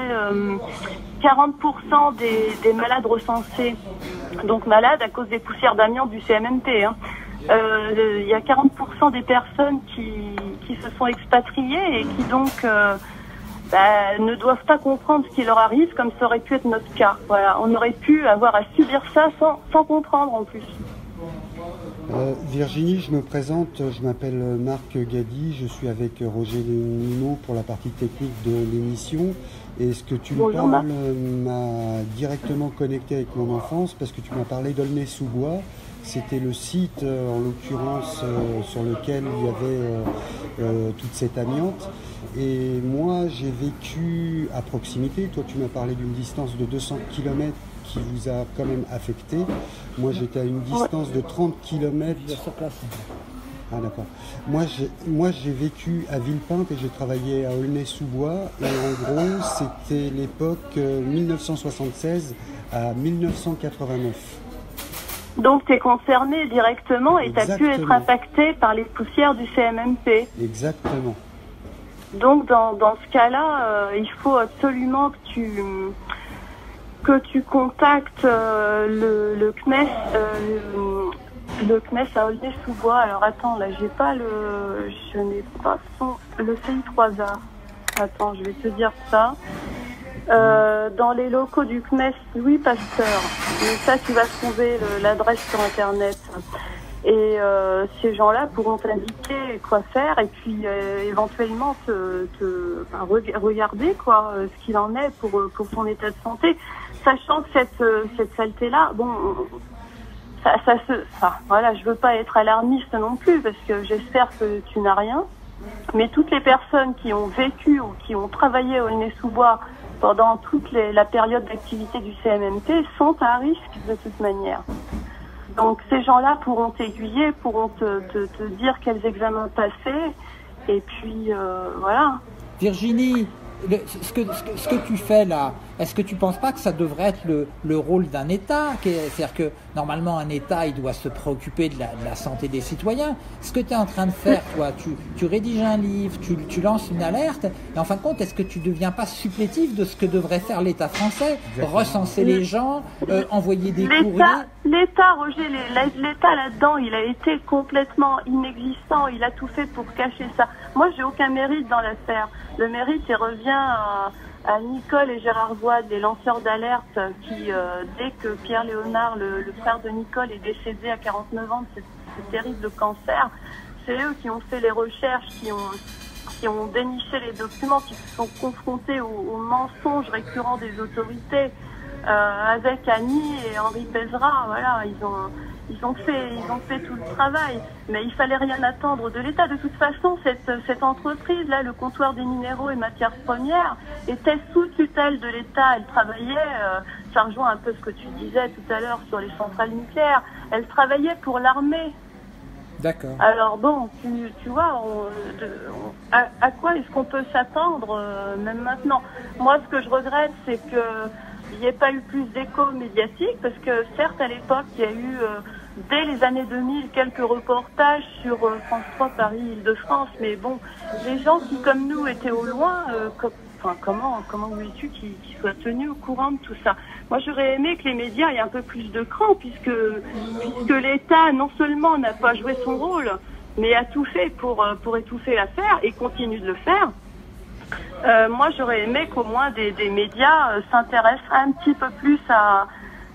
40% des malades recensés, donc malades à cause des poussières d'amiante du CMMP, hein. Il y a 40% des personnes qui se sont expatriées et qui donc ne doivent pas comprendre ce qui leur arrive, comme ça aurait pu être notre cas. Voilà, on aurait pu avoir à subir ça sans comprendre en plus. Virginie, je me présente, je m'appelle Marc Gadi, je suis avec Roger Nimo pour la partie technique de l'émission. Et ce que tu me parles m'a directement connecté avec mon enfance, parce que tu m'as parlé d'Aulnay-sous-Bois. C'était le site, en l'occurrence, sur lequel il y avait toute cette amiante. Et moi, j'ai vécu à proximité. Toi, tu m'as parlé d'une distance de 200 km qui vous a quand même affecté. Moi, j'étais à une distance de 30 km. Ah d'accord. Moi j'ai vécu à Villepinte et j'ai travaillé à Aulnay-sous-Bois. Et en gros, c'était l'époque 1976 à 1989. Donc tu es concerné directement et tu as pu être impacté par les poussières du CMMP. Exactement. Donc dans ce cas-là, il faut absolument que tu contactes le CNES, le CNES à Aulnay-sous-Bois. Alors attends, là je n'ai pas le CI3A. Attends, je vais te dire ça. Dans les locaux du CNES Louis Pasteur. Mais ça, tu vas trouver l'adresse sur Internet. Et ces gens-là pourront t'indiquer quoi faire et puis éventuellement regarder quoi ce qu'il en est pour ton état de santé, sachant que cette saleté-là, bon, voilà, je veux pas être alarmiste non plus parce que j'espère que tu n'as rien, mais toutes les personnes qui ont vécu ou qui ont travaillé au Aulnay-sous-Bois pendant toute la période d'activité du CMMP sont à risque de toute manière. Donc ces gens-là pourront t'aiguiller, pourront te dire quels examens passer, et puis voilà. Virginie, ce que tu fais là, est-ce que tu ne penses pas que ça devrait être le rôle d'un État? C'est-à-dire que normalement un État il doit se préoccuper de la santé des citoyens. Ce que tu es en train de faire, toi, tu rédiges un livre, tu lances une alerte, et en fin de compte, est-ce que tu ne deviens pas supplétif de ce que devrait faire l'État français? Recenser les gens, envoyer des courriers? L'État, Roger, l'État là-dedans, il a été complètement inexistant, il a tout fait pour cacher ça. Moi, j'ai aucun mérite dans l'affaire. Le mérite, il revient à Nicole et Gérard Voide, les lanceurs d'alerte, qui, dès que Pierre Léonard, le frère de Nicole, est décédé à 49 ans de ce terrible cancer, c'est eux qui ont fait les recherches, qui ont déniché les documents, qui se sont confrontés aux mensonges récurrents des autorités, avec Annie et Henri Pézra. Voilà, ils ont fait tout le travail, mais il fallait rien attendre de l'État. De toute façon, cette entreprise-là, le comptoir des minéraux et matières premières, était sous tutelle de l'État. Elle travaillait, ça rejoint un peu ce que tu disais tout à l'heure sur les centrales nucléaires, elle travaillait pour l'armée. D'accord. Alors bon, tu vois, à quoi est-ce qu'on peut s'attendre même maintenant? Moi, ce que je regrette, c'est que il n'y ait pas eu plus d'écho médiatique, parce que certes, à l'époque, il y a eu, dès les années 2000, quelques reportages sur France 3, Paris, Île-de-France, mais bon, les gens qui, comme nous, étaient au loin, comment voulais-tu qu'ils soient tenus au courant de tout ça? Moi, j'aurais aimé que les médias aient un peu plus de cran, puisque l'État, non seulement n'a pas joué son rôle, mais a tout fait pour étouffer l'affaire, et continue de le faire. Moi, j'aurais aimé qu'au moins des médias s'intéressent un petit peu plus à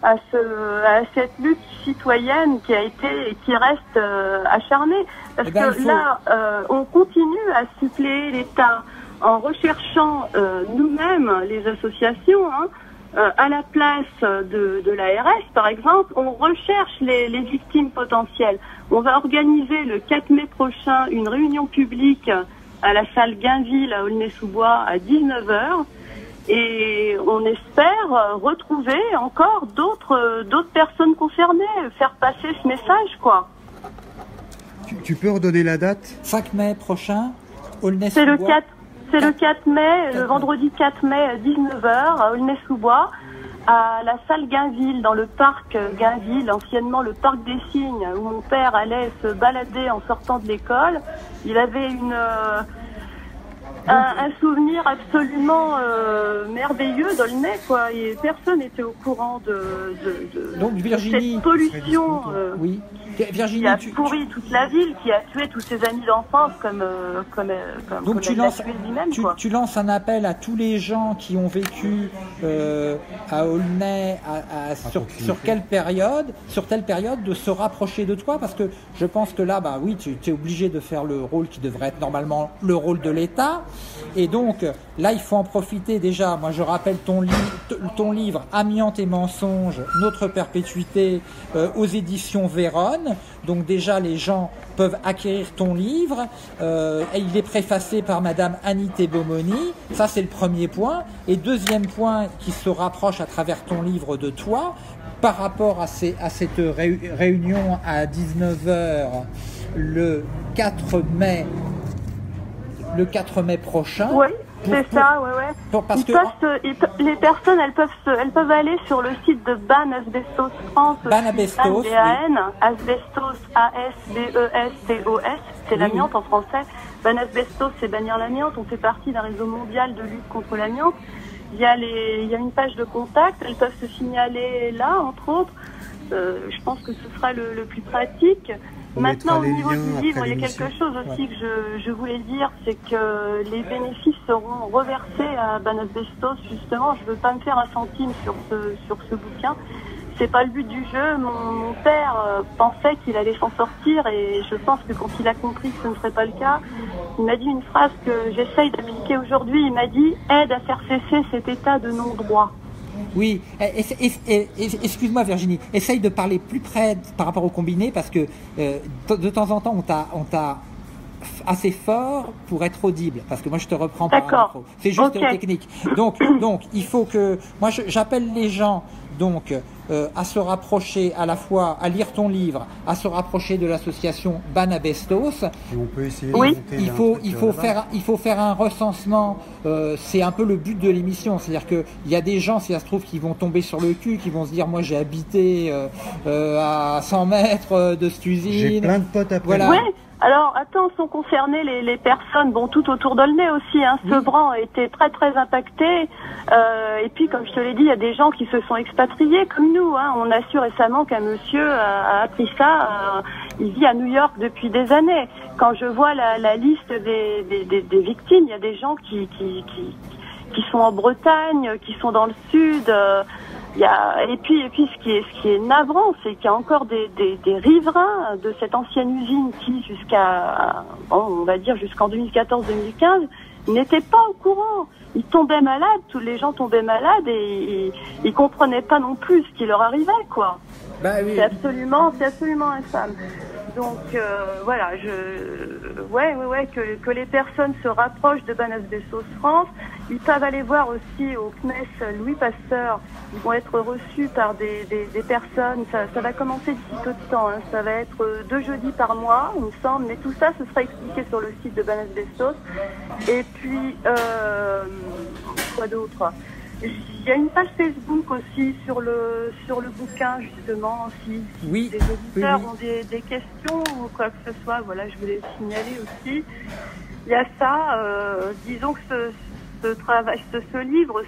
cette lutte citoyenne qui a été et qui reste acharnée. Parce que là, on continue à suppléer l'État en recherchant nous-mêmes, les associations, à la place de l'ARS, par exemple, on recherche les victimes potentielles. On va organiser le 4 mai prochain une réunion publique à la salle Gainville à Aulnay-sous-Bois à 19h. Et on espère retrouver encore d'autres personnes concernées, faire passer ce message, quoi. Tu peux redonner la date? 5 mai prochain, Aulnay-sous-Bois. C'est le 4 mai, le vendredi 4 mai à 19h à Aulnay-sous-Bois, à la salle Gainville, dans le parc Gainville, anciennement le parc des Cygnes, où mon père allait se balader en sortant de l'école. Il avait un souvenir absolument merveilleux d'Aulnay, quoi. Et personne n'était au courant de Donc, Virginie, cette pollution oui. Virginie, qui a pourri toute la ville, qui a tué tous ses amis d'enfance donc tu lances, lui-même, quoi. tu lances un appel à tous les gens qui ont vécu à Aulnay sur telle période de se rapprocher de toi, parce que je pense que là, bah oui, tu es obligé de faire le rôle qui devrait être normalement le rôle de l'État. Et donc là, il faut en profiter déjà. Moi, je rappelle ton livre Amiante et mensonges, notre perpétuité, aux éditions Vérone. Donc déjà, les gens peuvent acquérir ton livre. Il est préfacé par Madame Annie Beaumony. Ça, c'est le premier point. Et deuxième point qui se rapproche à travers ton livre de toi, par rapport à cette réunion à 19h le 4 mai prochain. Oui, c'est ça, Parce que les personnes, elles peuvent aller sur le site de Ban Asbestos France. Ban Asbestos, BAN, Asbestos, A-S-B-E-S-T-O-S, c'est l'amiante en français. Ban Asbestos, c'est bannir l'amiante. On fait partie d'un réseau mondial de lutte contre l'amiante. Il y a une page de contact. Elles peuvent se signaler là, entre autres. Je pense que ce sera le plus pratique. Maintenant, au niveau du livre, il y a quelque chose aussi que je voulais dire, c'est que les bénéfices seront reversés à Ban Asbestos, justement. Je veux pas me faire un centime sur ce bouquin. C'est pas le but du jeu. Mon père pensait qu'il allait s'en sortir, et je pense que quand il a compris que ce ne serait pas le cas, il m'a dit une phrase que j'essaye d'appliquer aujourd'hui. Il m'a dit « Aide à faire cesser cet état de non-droit ». Oui, excuse-moi Virginie, essaye de parler plus près par rapport au combiné, parce que de temps en temps on t'a assez fort pour être audible, parce que moi je te reprends par un micro. C'est juste technique. Donc il faut que moi j'appelle les gens donc à se rapprocher, à la fois à lire ton livre, à se rapprocher de l'association Ban Asbestos. Et on peut essayer il faut faire un recensement. C'est un peu le but de l'émission, c'est-à-dire que il y a des gens, si ça se trouve, qui vont tomber sur le cul, qui vont se dire moi j'ai habité à 100 mètres de cette usine. J'ai plein de potes après. Voilà. Ouais. Alors, attends, sont concernées les personnes, bon, tout autour d'Aulnay aussi, hein. Sevran a été très très impacté. Et puis, comme je te l'ai dit, il y a des gens qui se sont expatriés comme nous, hein. On a su récemment qu'un monsieur a appris ça. Il vit à New York depuis des années. Quand je vois la liste des victimes, il y a des gens qui sont en Bretagne, qui sont dans le sud. Et puis ce qui est navrant, c'est qu'il y a encore des riverains de cette ancienne usine qui on va dire jusqu'en 2014-2015 n'étaient pas au courant. Ils tombaient malades, tous les gens tombaient malades, et ils comprenaient pas non plus ce qui leur arrivait, quoi. Bah oui. C'est absolument infâme. Donc voilà, que les personnes se rapprochent de Ban Asbestos France. Ils peuvent aller voir aussi au CNES Louis Pasteur. Ils vont être reçus par des personnes. Ça va commencer d'ici peu de temps, hein. Ça va être 2 jeudis par mois, il me semble. Mais tout ça, ce sera expliqué sur le site de Ban Asbestos. Et puis, quoi d'autre ? Il y a une page Facebook aussi sur le bouquin, justement. Si oui, des auditeurs ont des questions ou quoi que ce soit, voilà, je voulais signaler aussi. Il y a ça. Disons que ce livre,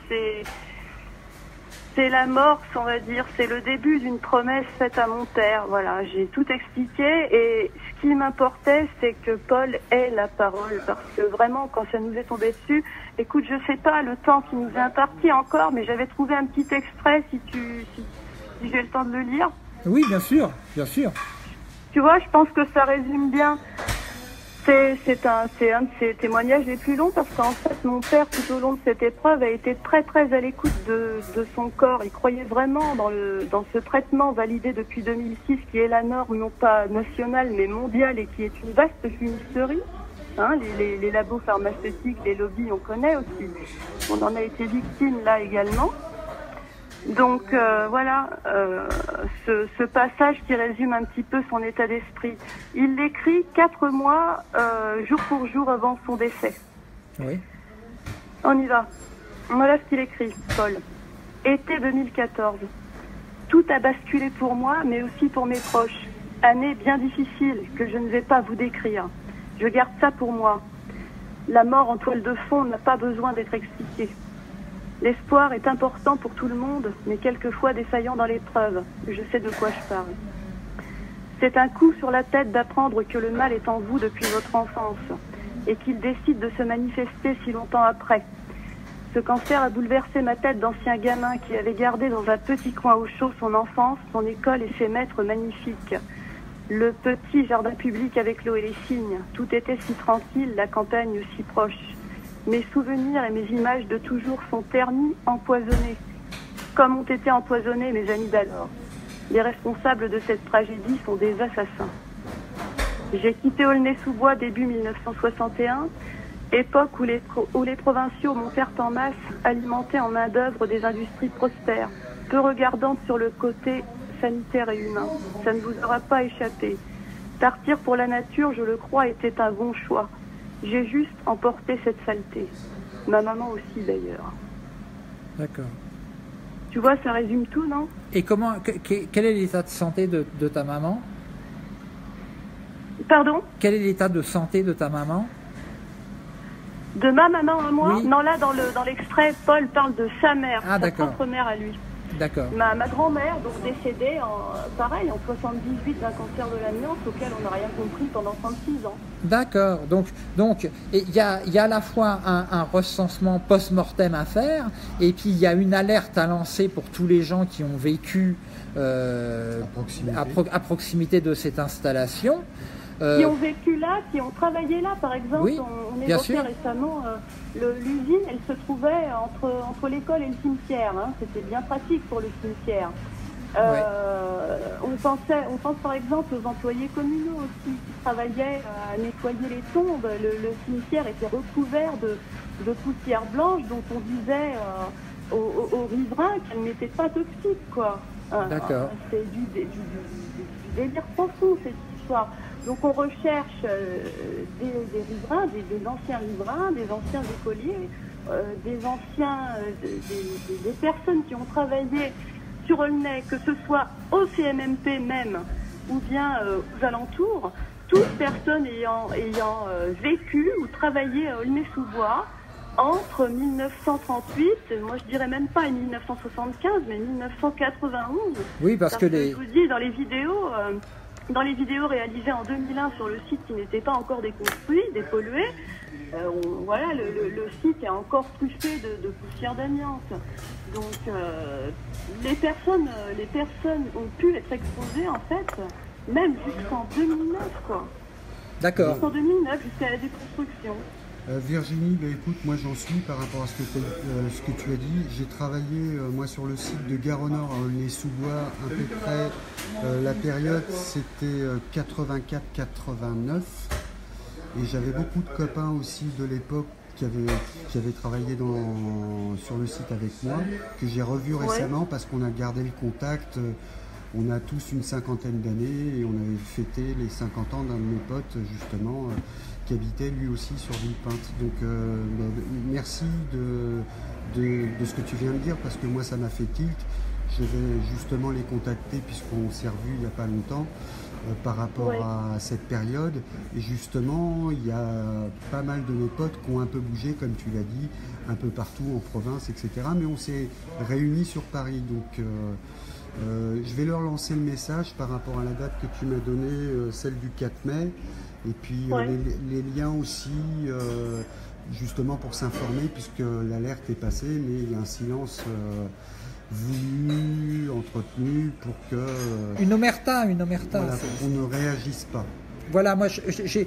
c'est l'amorce, on va dire. C'est le début d'une promesse faite à mon père. Voilà, j'ai tout expliqué. Et ce qui m'importait, c'est que Paul ait la parole. Parce que vraiment, quand ça nous est tombé dessus, écoute, je sais pas le temps qui nous est imparti encore, mais j'avais trouvé un petit extrait, si j'ai le temps de le lire. Oui, bien sûr, bien sûr. Tu vois, je pense que ça résume bien. C'est un de ses témoignages les plus longs, parce qu'en fait, mon père, tout au long de cette épreuve, a été très très à l'écoute de son corps. Il croyait vraiment dans ce traitement validé depuis 2006, qui est la norme non pas nationale mais mondiale, et qui est une vaste fumisterie. Hein, les labos pharmaceutiques, les lobbies, on connaît aussi. On en a été victime là également. Donc voilà, ce passage qui résume un petit peu son état d'esprit. Il l'écrit 4 mois, jour pour jour avant son décès. Oui. On y va. Voilà ce qu'il écrit, Paul. Été 2014. Tout a basculé pour moi, mais aussi pour mes proches. Année bien difficile que je ne vais pas vous décrire. Je garde ça pour moi. La mort en toile de fond n'a pas besoin d'être expliquée. L'espoir est important pour tout le monde, mais quelquefois défaillant dans l'épreuve. Je sais de quoi je parle. C'est un coup sur la tête d'apprendre que le mal est en vous depuis votre enfance et qu'il décide de se manifester si longtemps après. Ce cancer a bouleversé ma tête d'ancien gamin qui avait gardé dans un petit coin au chaud son enfance, son école et ses maîtres magnifiques. Le petit jardin public avec l'eau et les cygnes. Tout était si tranquille, la campagne si proche. Mes souvenirs et mes images de toujours sont ternis, empoisonnés. Comme ont été empoisonnés mes amis d'alors. Les responsables de cette tragédie sont des assassins. J'ai quitté Aulnay-sous-Bois début 1961, époque où les provinciaux montèrent en masse, alimentés en main-d'œuvre des industries prospères, peu regardantes sur le côté sanitaire et humain. Ça ne vous aura pas échappé. Partir pour la nature, je le crois, était un bon choix. J'ai juste emporté cette saleté. Ma maman aussi, d'ailleurs. D'accord. Tu vois, ça résume tout, non? Et quel est l'état de santé de ta maman? Pardon? Quel est l'état de santé de ta maman? De ma maman à moi? Oui. Non, là, dans l'extrait, Paul parle de sa mère, sa propre mère à lui. D'accord. Ma grand-mère, donc décédée, pareil, en 78 d'un cancer de l'amiante auquel on n'a rien compris pendant 36 ans. D'accord. Donc, il y a à la fois un recensement post-mortem à faire, et puis il y a une alerte à lancer pour tous les gens qui ont vécu à proximité de cette installation. Qui ont vécu là, qui ont travaillé là, par exemple. Oui, on évoquait récemment l'usine, elle se trouvait entre l'école et le cimetière. Hein. C'était bien pratique pour le cimetière. On pense par exemple aux employés communaux aussi qui travaillaient à nettoyer les tombes. Le cimetière était recouvert de poussière blanche dont on disait aux riverains qu'elle n'était pas toxique, quoi. D'accord. C'est du délire profond, cette histoire. Donc on recherche des riverains, des anciens riverains, des anciens écoliers, des personnes qui ont travaillé sur Aulnay, que ce soit au CMMP même ou bien aux alentours, toutes personnes ayant vécu ou travaillé à Aulnay-sous-Bois entre 1938, moi je dirais même pas 1975, mais 1991. Oui, parce que je vous dis, dans les vidéos réalisées en 2001 sur le site qui n'était pas encore déconstruit, dépollué, voilà, le site est encore truffé de poussière d'amiante. Donc les personnes ont pu être exposées en fait, même jusqu'en 2009, quoi. D'accord. Jusqu'en 2009, jusqu'à la déconstruction. Virginie, écoute, moi j'en suis par rapport à ce que tu as dit. J'ai travaillé moi sur le site de Gare au Nord à Aulnay-sous-Bois à peu près. La période c'était 84-89 et j'avais beaucoup de copains aussi de l'époque qui avaient travaillé sur le site avec moi, que j'ai revu récemment parce qu'on a gardé le contact. On a tous une cinquantaine d'années et on avait fêté les 50 ans d'un de mes potes justement qui habitait lui aussi sur Villepinte. Donc merci de ce que tu viens de dire parce que moi ça m'a fait tilt. Je vais justement les contacter puisqu'on s'est revus il n'y a pas longtemps par rapport à cette période. Et justement il y a pas mal de mes potes qui ont un peu bougé comme tu l'as dit, un peu partout en province, etc. Mais on s'est réunis sur Paris. Donc je vais leur lancer le message par rapport à la date que tu m'as donnée, celle du 4 mai. Et puis les liens aussi, justement pour s'informer, puisque l'alerte est passée, mais il y a un silence voulu, entretenu, pour que... Une omerta. Voilà, on ne réagisse pas. Voilà, moi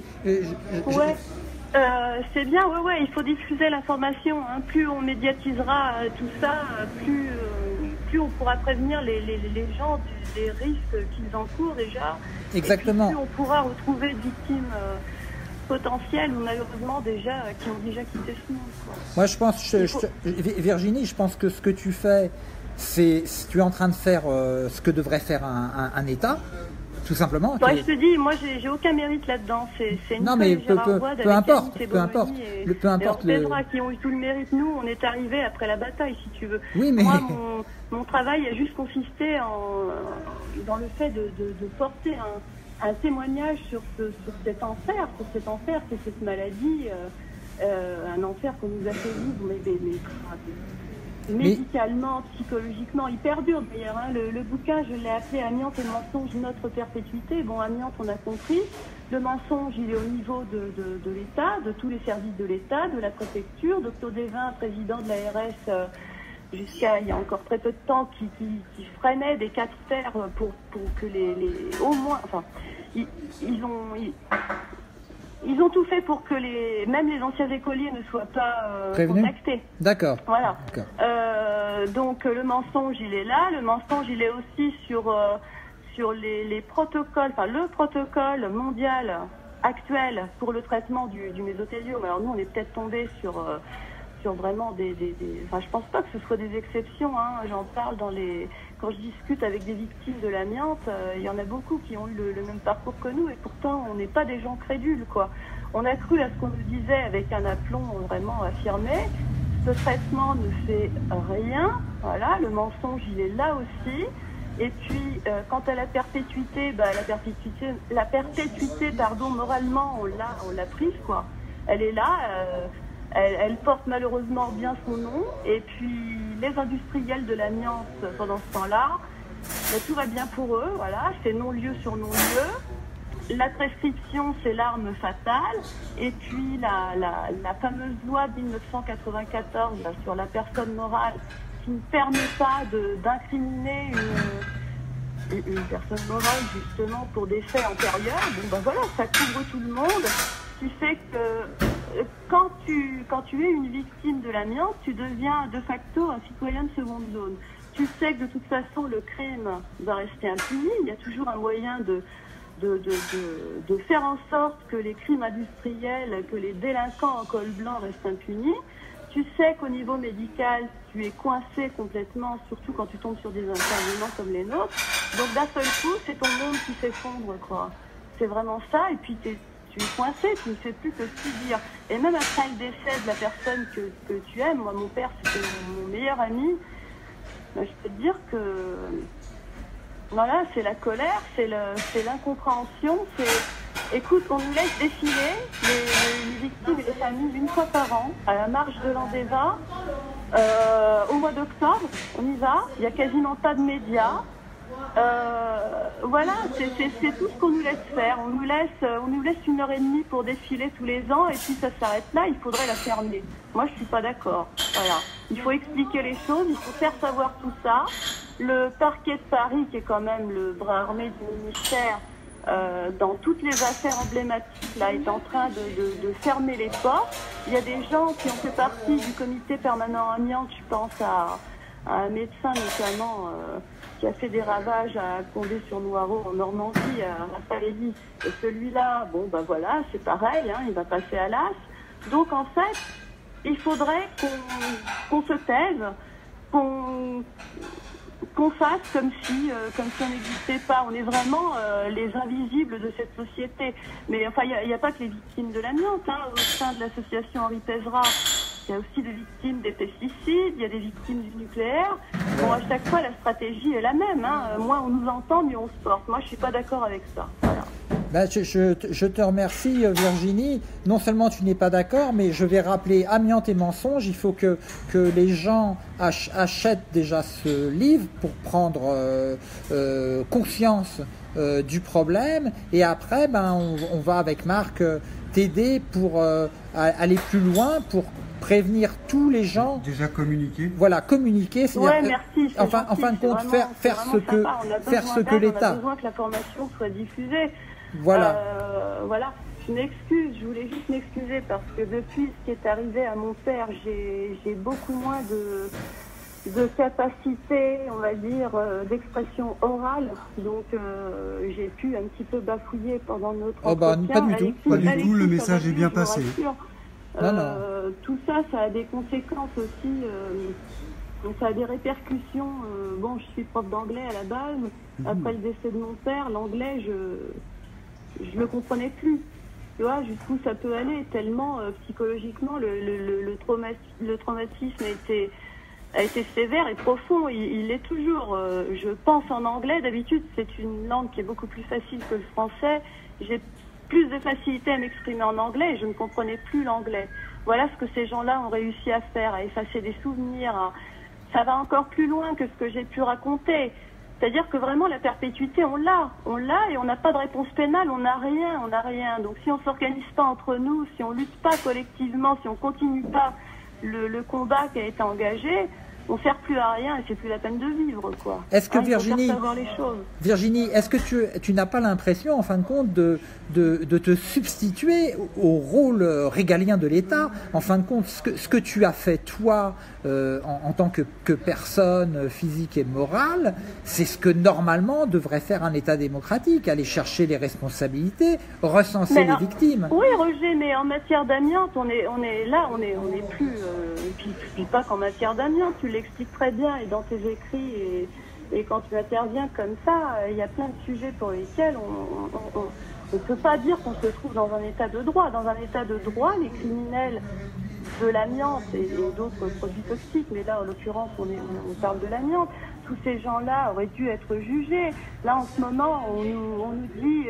c'est bien, il faut diffuser l'information. Hein. Plus on médiatisera tout ça, plus on pourra prévenir les gens des risques qu'ils encourent déjà. Exactement. Et puis, plus on pourra retrouver victimes potentiels ou malheureusement qui ont déjà quitté ce monde, quoi. Moi, je pense, Virginie, je pense que ce que tu fais, tu es en train de faire ce que devrait faire un État, tout simplement. Ouais, je te dis, moi, j'ai aucun mérite là-dedans. C'est une non, mais peu importe, qui ont eu tout le mérite. Nous, on est arrivés après la bataille, si tu veux. Oui, mais... Moi, mon travail a juste consisté dans le fait de porter un témoignage sur cet enfer, c'est cette maladie, un enfer qu'on nous a fait vivre, médicalement, psychologiquement, il perdure d'ailleurs. Hein. Le bouquin, je l'ai appelé Amiante et mensonge, notre perpétuité. Bon, Amiante, on a compris. Le mensonge, il est au niveau de l'État, de tous les services de l'État, de la préfecture. Dr Desvins, président de l'ARS, jusqu'à il y a encore très peu de temps, qui freinait des 4 fers pour que au moins, enfin, ils ont tout fait pour que même les anciens écoliers ne soient pas contactés. D'accord. Voilà. Donc le mensonge, il est là. Le mensonge, il est aussi sur les protocoles, enfin le protocole mondial actuel pour le traitement du mésothéliome. Alors nous, on est peut-être tombé sur vraiment enfin, je pense pas que ce soit des exceptions, hein. J'en parle quand je discute avec des victimes de l'amiante, il y en a beaucoup qui ont eu le même parcours que nous, et pourtant on n'est pas des gens crédules, quoi. On a cru à ce qu'on nous disait avec un aplomb vraiment affirmé. Ce traitement ne fait rien, voilà, le mensonge, il est là aussi. Et puis, quant à la perpétuité, moralement, on l'a prise, quoi. Elle est là. Elle porte malheureusement bien son nom. Et puis, les industriels de l'amiante, pendant ce temps-là, tout va bien pour eux. Voilà, c'est non-lieu sur non-lieu. La prescription, c'est l'arme fatale. Et puis, la fameuse loi de 1994 sur la personne morale qui ne permet pas d'incriminer une personne morale, justement, pour des faits antérieurs. Bon, ben voilà, ça couvre tout le monde. Ce qui fait que quand tu es une victime de l'amiante, tu deviens de facto un citoyen de seconde zone. Tu sais que de toute façon le crime va rester impuni. Il y a toujours un moyen de faire en sorte que les crimes industriels, que les délinquants en col blanc restent impunis. Tu sais qu'au niveau médical, tu es coincé complètement, surtout quand tu tombes sur des intervenants comme les nôtres. Donc d'un seul coup, c'est ton monde qui s'effondre, quoi. C'est vraiment ça, et puis tu es coincé, tu ne sais plus que subir. Et même après le décès de la personne que tu aimes, moi mon père c'était mon meilleur ami, je peux te dire que voilà, c'est la colère, c'est l'incompréhension, écoute, on nous laisse défiler les victimes et les familles une fois par an à la marche de l'Andeva, au mois d'octobre, on y va, il n'y a quasiment pas de médias. Voilà, c'est tout ce qu'on nous laisse faire. On nous laisse 1h30 pour défiler tous les ans et puis ça s'arrête là, il faudrait la fermer. Moi, je suis pas d'accord. Voilà. Il faut expliquer les choses, il faut faire savoir tout ça. Le parquet de Paris, qui est quand même le bras armé du ministère, dans toutes les affaires emblématiques, là, est en train de fermer les portes. Il y a des gens qui ont fait partie du comité permanent amiante, je pense à un médecin notamment, qui a fait des ravages à Condé-sur-Noireau en Normandie, à Raffaelli. Et celui-là, bon, ben voilà, c'est pareil, hein, il va passer à l'as. Donc, en fait, il faudrait qu'on se taise, qu'on fasse comme si on n'existait pas. On est vraiment les invisibles de cette société. Mais enfin, il n'y a pas que les victimes de l'amiante, hein. Au sein de l'association Henri Pézra, il y a aussi des victimes des pesticides, il y a des victimes du nucléaire. Bon, à chaque fois, la stratégie est la même, hein. Moins on nous entend, mieux on se porte. Moi, je suis pas d'accord avec ça. Voilà. Ben, je te remercie, Virginie. Non seulement tu n'es pas d'accord, mais je vais rappeler Amiante et mensonge. Il faut que les gens achètent déjà ce livre pour prendre conscience du problème. Et après, ben, on va avec Marc t'aider pour aller plus loin, pour prévenir tous les gens. Déjà communiquer. Voilà, communiquer. Ouais, merci. En fin de compte, faire ce que l'État. On a besoin que l'information soit diffusée. Voilà. Voilà. Je m'excuse. Je voulais juste m'excuser parce que depuis ce qui est arrivé à mon père, j'ai beaucoup moins capacité, on va dire, d'expression orale. Donc, j'ai pu un petit peu bafouiller pendant notre entretien. Pas du tout. Pas du tout, le message est bien passé. Tout ça, ça a des conséquences aussi. Donc ça a des répercussions. Bon, je suis prof d'anglais à la base. Après le décès de mon père, l'anglais, je le comprenais plus. Tu vois, jusqu'où ça peut aller, tellement psychologiquement le traumatisme a été sévère et profond. Il est toujours. Je pense en anglais. D'habitude, c'est une langue qui est beaucoup plus facile que le français. J'ai plus de facilité à m'exprimer en anglais et je ne comprenais plus l'anglais. Voilà ce que ces gens-là ont réussi à faire, à effacer des souvenirs. Ça va encore plus loin que ce que j'ai pu raconter. C'est-à-dire que vraiment la perpétuité, on l'a et on n'a pas de réponse pénale, on n'a rien. Donc si on s'organise pas entre nous, si on lutte pas collectivement, si on continue pas le combat qui a été engagé, on ne sert plus à rien et c'est plus la peine de vivre, quoi. Est-ce que il faut faire savoir les choses. Virginie, est-ce que tu n'as pas l'impression, en fin de compte, de te substituer au rôle régalien de l'État? En fin de compte, ce que tu as fait, toi, en tant que personne physique et morale, c'est ce que normalement devrait faire un État démocratique, aller chercher les responsabilités, recenser les victimes. Oui, Roger, mais en matière d'amiante, on est plus... puis pas qu'en matière d'amiante, tu l'expliques très bien et dans tes écrits et quand tu interviens comme ça, il y a plein de sujets pour lesquels on ne peut pas dire qu'on se trouve dans un état de droit. Dans un état de droit, les criminels de l'amiante et d'autres produits toxiques, mais là en l'occurrence on parle de l'amiante, tous ces gens-là auraient dû être jugés. Là en ce moment on nous dit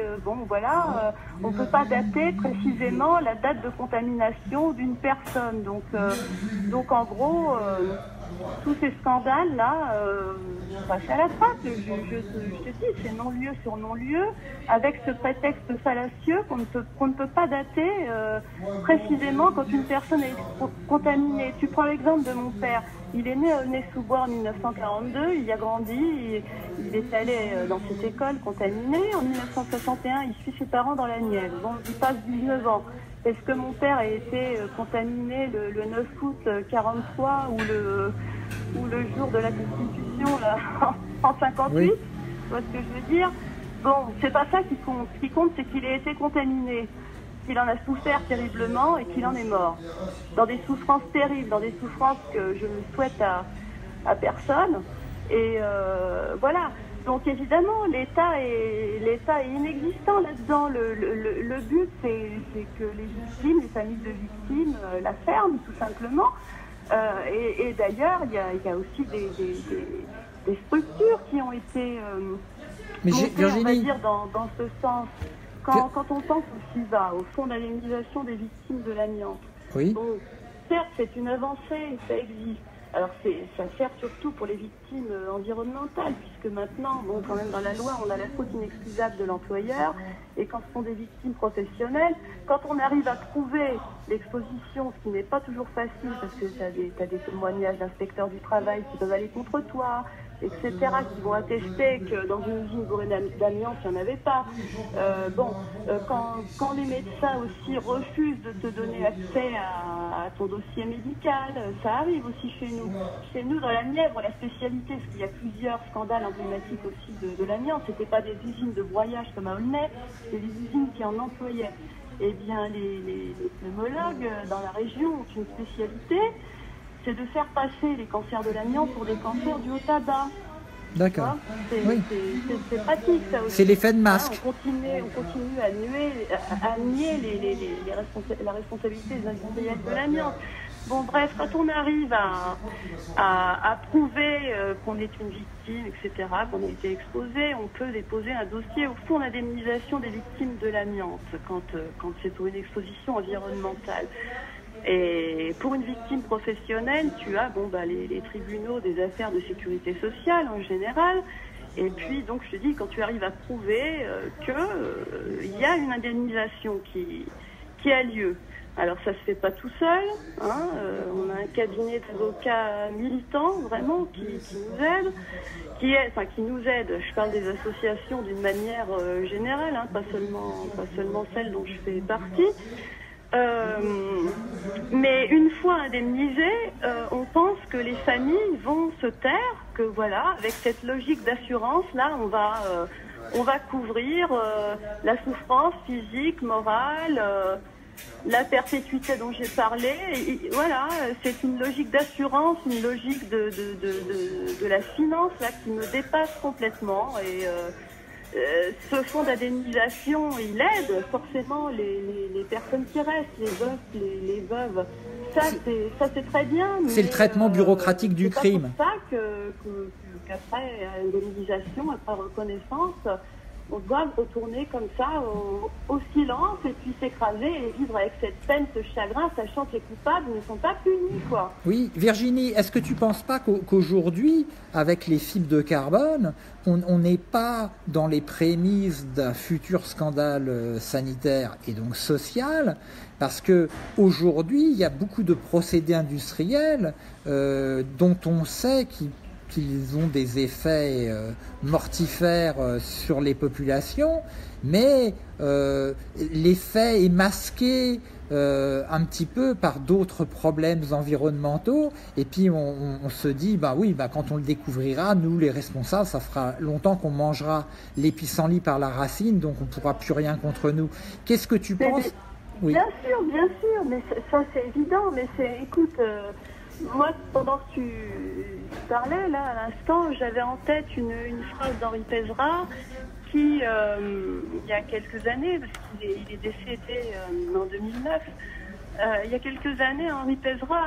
on peut pas dater précisément la date de contamination d'une personne. Donc en gros tous ces scandales là passent à la trappe. Je te dis, c'est non-lieu sur non-lieu avec ce prétexte fallacieux qu'on ne peut pas dater précisément quand une personne est contaminée. Tu prends l'exemple de mon père. Il est né à Aulnay-sous-Bois en 1942, il y a grandi, il est allé dans cette école contaminée. En 1961, il suit ses parents dans la Nièvre. Bon, il passe 19 ans. Est-ce que mon père a été contaminé le 9 août 43 ou le jour de la Constitution là, en 58 Oui. Tu vois ce que je veux dire? Bon, c'est pas ça qui compte. Ce qui compte, c'est qu'il ait été contaminé, qu'il en a souffert terriblement et qu'il en est mort. Dans des souffrances terribles, dans des souffrances que je ne souhaite à personne. Et voilà. Donc évidemment, l'État est inexistant là-dedans. Le but, c'est que les victimes, les familles de victimes, la ferment tout simplement. Et d'ailleurs, il y a aussi des structures qui ont été montées, Virginie, on va dire, dans ce sens. Quand on pense au FIVA, au Fonds d'indemnisation des victimes de l'amiante, oui. bon, certes, c'est une avancée, ça existe. Alors ça sert surtout pour les victimes environnementales, puisque maintenant, bon, quand même dans la loi, on a la faute inexcusable de l'employeur, et quand ce sont des victimes professionnelles, quand on arrive à prouver l'exposition, ce qui n'est pas toujours facile, parce que tu as des témoignages d'inspecteurs du travail qui peuvent aller contre toi, etc., qui vont attester que dans une usine bourrée d'amiante, il n'y en avait pas. Quand les médecins aussi refusent de te donner accès à ton dossier médical, ça arrive aussi chez nous. Chez nous, dans la Nièvre, la spécialité, parce qu'il y a plusieurs scandales emblématiques aussi de l'amiante, c'était pas des usines de broyage comme à Aulnay, c'était des usines qui en employaient. Eh bien, les pneumologues dans la région ont une spécialité, c'est de faire passer les cancers de l'amiante pour des cancers dus au tabac. D'accord. C'est pratique, ça aussi. C'est l'effet de masque. On continue à nier la responsabilité des industriels de l'amiante. Bon, bref, quand on arrive à prouver qu'on est une victime, etc., qu'on a été exposé, on peut déposer un dossier au Fonds d'indemnisation des victimes de l'amiante quand c'est pour une exposition environnementale. Et pour une victime professionnelle, tu as les tribunaux des affaires de sécurité sociale en général. Et puis, donc, je te dis, quand tu arrives à prouver qu'il y a une indemnisation qui a lieu. Alors, ça se fait pas tout seul. On a un cabinet d'avocats militants, vraiment, qui nous aide. Qui nous aide. Je parle des associations d'une manière générale, pas seulement celles dont je fais partie. Mais une fois indemnisé, on pense que les familles vont se taire, que voilà, avec cette logique d'assurance, là, on va couvrir la souffrance physique, morale, la perpétuité dont j'ai parlé. Et voilà, c'est une logique d'assurance, une logique de la finance là qui me dépasse complètement. Et ce fonds d'indemnisation, il aide forcément les personnes qui restent, les veuves. Ça c'est très bien. C'est le traitement bureaucratique du crime. C'est pas pour ça qu'après indemnisation, après reconnaissance, on doit retourner comme ça au silence et puis s'écraser et vivre avec cette peine, ce chagrin, sachant que les coupables ne sont pas punis, quoi. Oui, Virginie, est-ce que tu ne penses pas qu'aujourd'hui, avec les fibres de carbone, on n'est pas dans les prémices d'un futur scandale sanitaire et donc social, parce que aujourd'hui, il y a beaucoup de procédés industriels dont on sait qu'ils ont des effets mortifères sur les populations, mais l'effet est masqué un petit peu par d'autres problèmes environnementaux, et puis on se dit, bah oui, bah quand on le découvrira, nous les responsables, ça fera longtemps qu'on mangera les pissenlits par la racine, donc on ne pourra plus rien contre nous. Qu'est-ce que tu penses? Oui. Bien sûr, mais ça c'est évident, mais écoute, moi pendant que tu parlais là à l'instant, j'avais en tête une phrase d'Henri Pézra qui, il y a quelques années, parce qu'il est décédé en 2009, il y a quelques années, Henri Pézra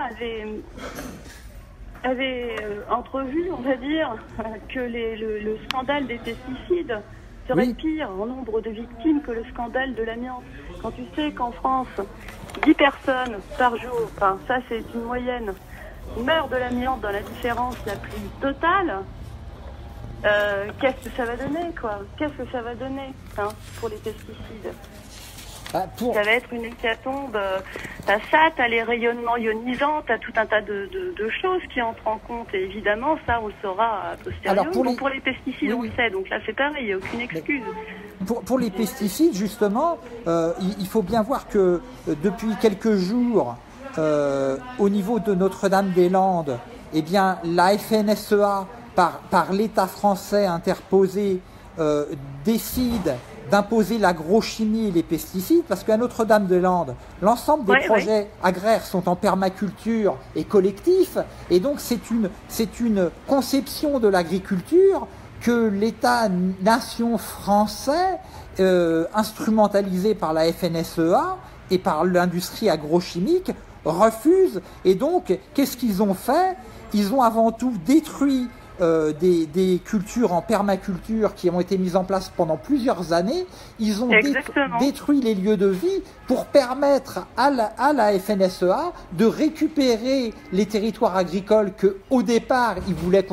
avait entrevu, on va dire, que le scandale des pesticides serait pire en nombre de victimes que le scandale de l'amiante. Quand tu sais qu'en France, 10 personnes par jour, enfin ça c'est une moyenne, meurent de l'amiante dans la différence la plus totale, qu'est-ce que ça va donner, quoi? Qu'est-ce que ça va donner pour les pesticides? Ça va être une hécatombe. T'as ça, t'as les rayonnements ionisants, t'as tout un tas de choses qui entrent en compte. Et évidemment, ça, on le saura a posteriori. Alors pour les pesticides, on le sait. Donc là, c'est pareil, il n'y a aucune excuse. Pour les pesticides, justement, il faut bien voir que depuis quelques jours, au niveau de Notre-Dame-des-Landes, eh bien, la FNSEA, par l'État français interposé, décide d'imposer l'agrochimie et les pesticides, parce qu'à Notre-Dame-des-Landes, l'ensemble des projets agraires sont en permaculture et collectif, et donc c'est une conception de l'agriculture que l'État-nation français, instrumentalisé par la FNSEA et par l'industrie agrochimique, refuse. Et donc, qu'est-ce qu'ils ont fait? Ils ont avant tout détruit des cultures en permaculture qui ont été mises en place pendant plusieurs années. Ils ont détruit les lieux de vie pour permettre à la FNSEA de récupérer les territoires agricoles qu'au départ, ils voulaient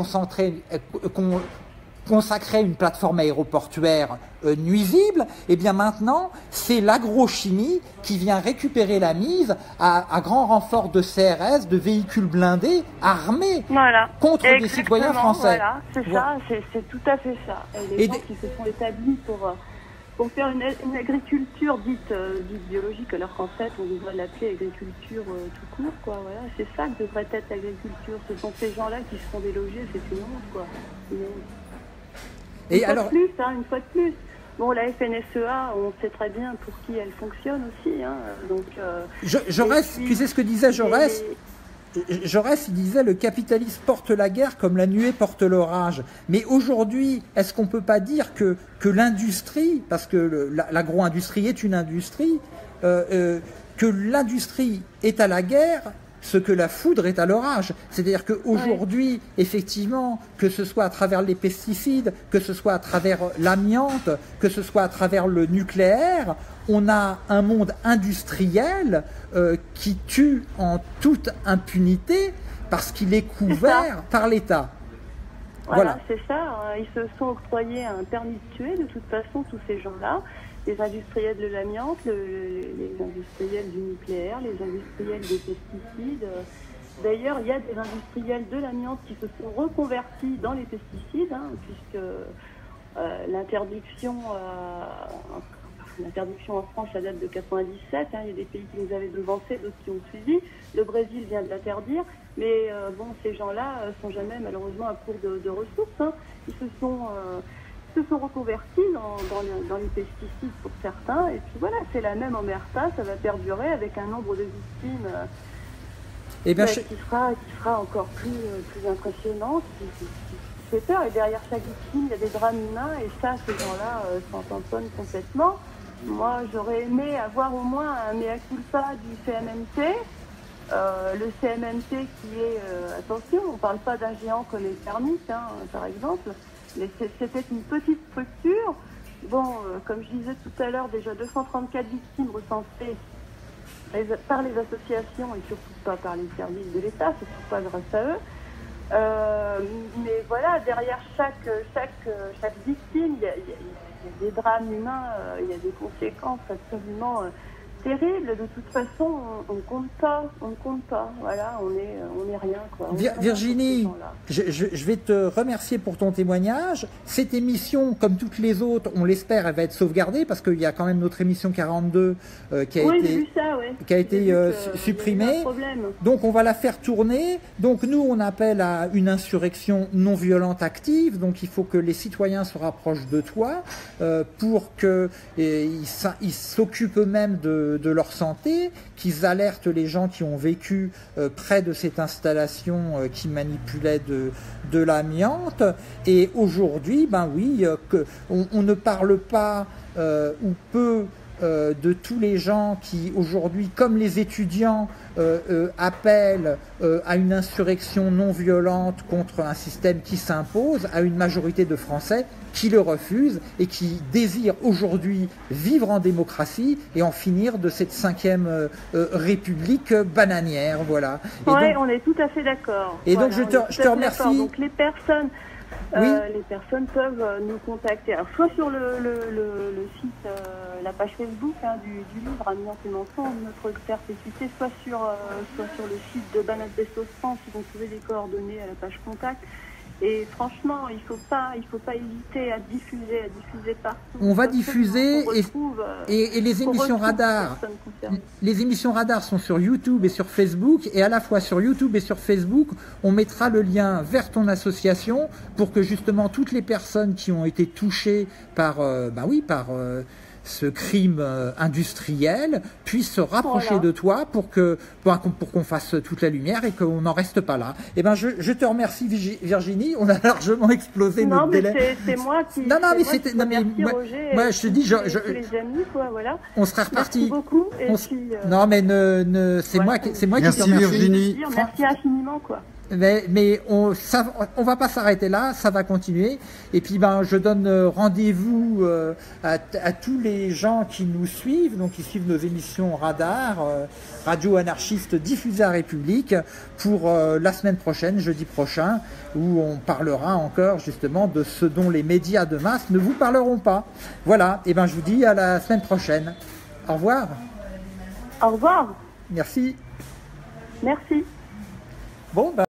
consacrer une plateforme aéroportuaire nuisible. Et bien maintenant, c'est l'agrochimie qui vient récupérer la mise à grand renfort de CRS, de véhicules blindés armés contre des citoyens français. Voilà, c'est ça, c'est tout à fait ça. Et les gens qui se sont établis pour faire une agriculture dite biologique, alors qu'en fait, on devrait l'appeler agriculture tout court, quoi. Voilà, c'est ça que devrait être l'agriculture. Ce sont ces gens-là qui se font déloger, c'est une honte, quoi. Une fois de plus. Bon, la FNSEA, on sait très bien pour qui elle fonctionne aussi. Donc, Jaurès, tu sais ce que disait Jaurès? Jaurès, il disait: le capitalisme porte la guerre comme la nuée porte l'orage. Mais aujourd'hui, est-ce qu'on ne peut pas dire que l'industrie, parce que l'agro-industrie est une industrie, que l'industrie est à la guerre ce que la foudre est à l'orage? C'est-à-dire qu'aujourd'hui, effectivement, que ce soit à travers les pesticides, que ce soit à travers l'amiante, que ce soit à travers le nucléaire, on a un monde industriel qui tue en toute impunité parce qu'il est couvert par l'État. Voilà, c'est ça. Ils se sont octroyés un permis de tuer, de toute façon, tous ces gens-là. Les industriels de l'amiante, les industriels du nucléaire, les industriels des pesticides. D'ailleurs, il y a des industriels de l'amiante qui se sont reconvertis dans les pesticides, puisque l'interdiction L'interdiction en France, ça date de 97. Il y a des pays qui nous avaient devancé, d'autres qui ont suivi. Le Brésil vient de l'interdire. Mais bon, ces gens-là sont jamais malheureusement à court de ressources. Ils se sont reconvertis dans les pesticides pour certains. Et puis voilà, c'est la même omerta, ça va perdurer avec un nombre de victimes qui sera encore plus impressionnant, qui fait peur. Et derrière chaque victime, il y a des drames humains. Et ça, ces gens-là s'en tamponnent complètement. Moi, j'aurais aimé avoir au moins un mea culpa du CMMT. Le CMMT qui est, attention, on ne parle pas d'un géant comme les thermiques, par exemple, mais c'était une petite structure. Bon, comme je disais tout à l'heure, déjà 234 victimes recensées par les associations et surtout pas par les services de l'État, c'est surtout pas grâce à eux. Mais voilà, derrière chaque victime, il y a des drames humains, il y a des conséquences absolument terrible. De toute façon, on ne compte pas. Voilà, on est rien, quoi. Virginie, je vais te remercier pour ton témoignage. Cette émission, comme toutes les autres, on l'espère, elle va être sauvegardée parce qu'il y a quand même notre émission 42 qui a été supprimée. Donc on va la faire tourner. Donc nous, on appelle à une insurrection non violente active. Donc il faut que les citoyens se rapprochent de toi pour qu'ils s'occupent eux-mêmes de leur santé, qu'ils alertent les gens qui ont vécu près de cette installation qui manipulait de l'amiante. Et aujourd'hui, ben oui, on ne parle pas ou peu de tous les gens qui aujourd'hui, comme les étudiants, appellent à une insurrection non violente contre un système qui s'impose à une majorité de Français qui le refusent et qui désirent aujourd'hui vivre en démocratie et en finir de cette 5e République bananière. Voilà. Oui, on est tout à fait d'accord. Et donc je te remercie. Donc les personnes peuvent nous contacter, alors, soit sur le site, la page Facebook du livre Amiante et mensonges, notre perpétuité, soit sur le site de Banat Bestos France, ils vont trouver des coordonnées à la page contact. Et franchement, il faut pas hésiter à diffuser partout. On va diffuser et les émissions radar. Les émissions radar sont sur YouTube et sur Facebook, et à la fois sur YouTube et sur Facebook, on mettra le lien vers ton association pour que justement toutes les personnes qui ont été touchées par ce crime industriel puissent se rapprocher de toi pour qu'on fasse toute la lumière et qu'on n'en reste pas là. Eh ben, je te remercie, Virginie. On a largement explosé notre délai. C'est moi qui. Roger. Moi, je te dis, tous les amis, quoi, voilà. On sera reparti. Merci beaucoup. Non, mais c'est moi qui te remercie. Virginie. Merci infiniment, quoi. Mais on va pas s'arrêter là, ça va continuer. Et puis je donne rendez-vous à tous les gens qui nous suivent, donc qui suivent nos émissions radar, radio anarchiste diffusée à République, pour la semaine prochaine, jeudi prochain, où on parlera encore justement de ce dont les médias de masse ne vous parleront pas. Voilà, et je vous dis à la semaine prochaine. Au revoir. Au revoir. Merci. Merci. Bon,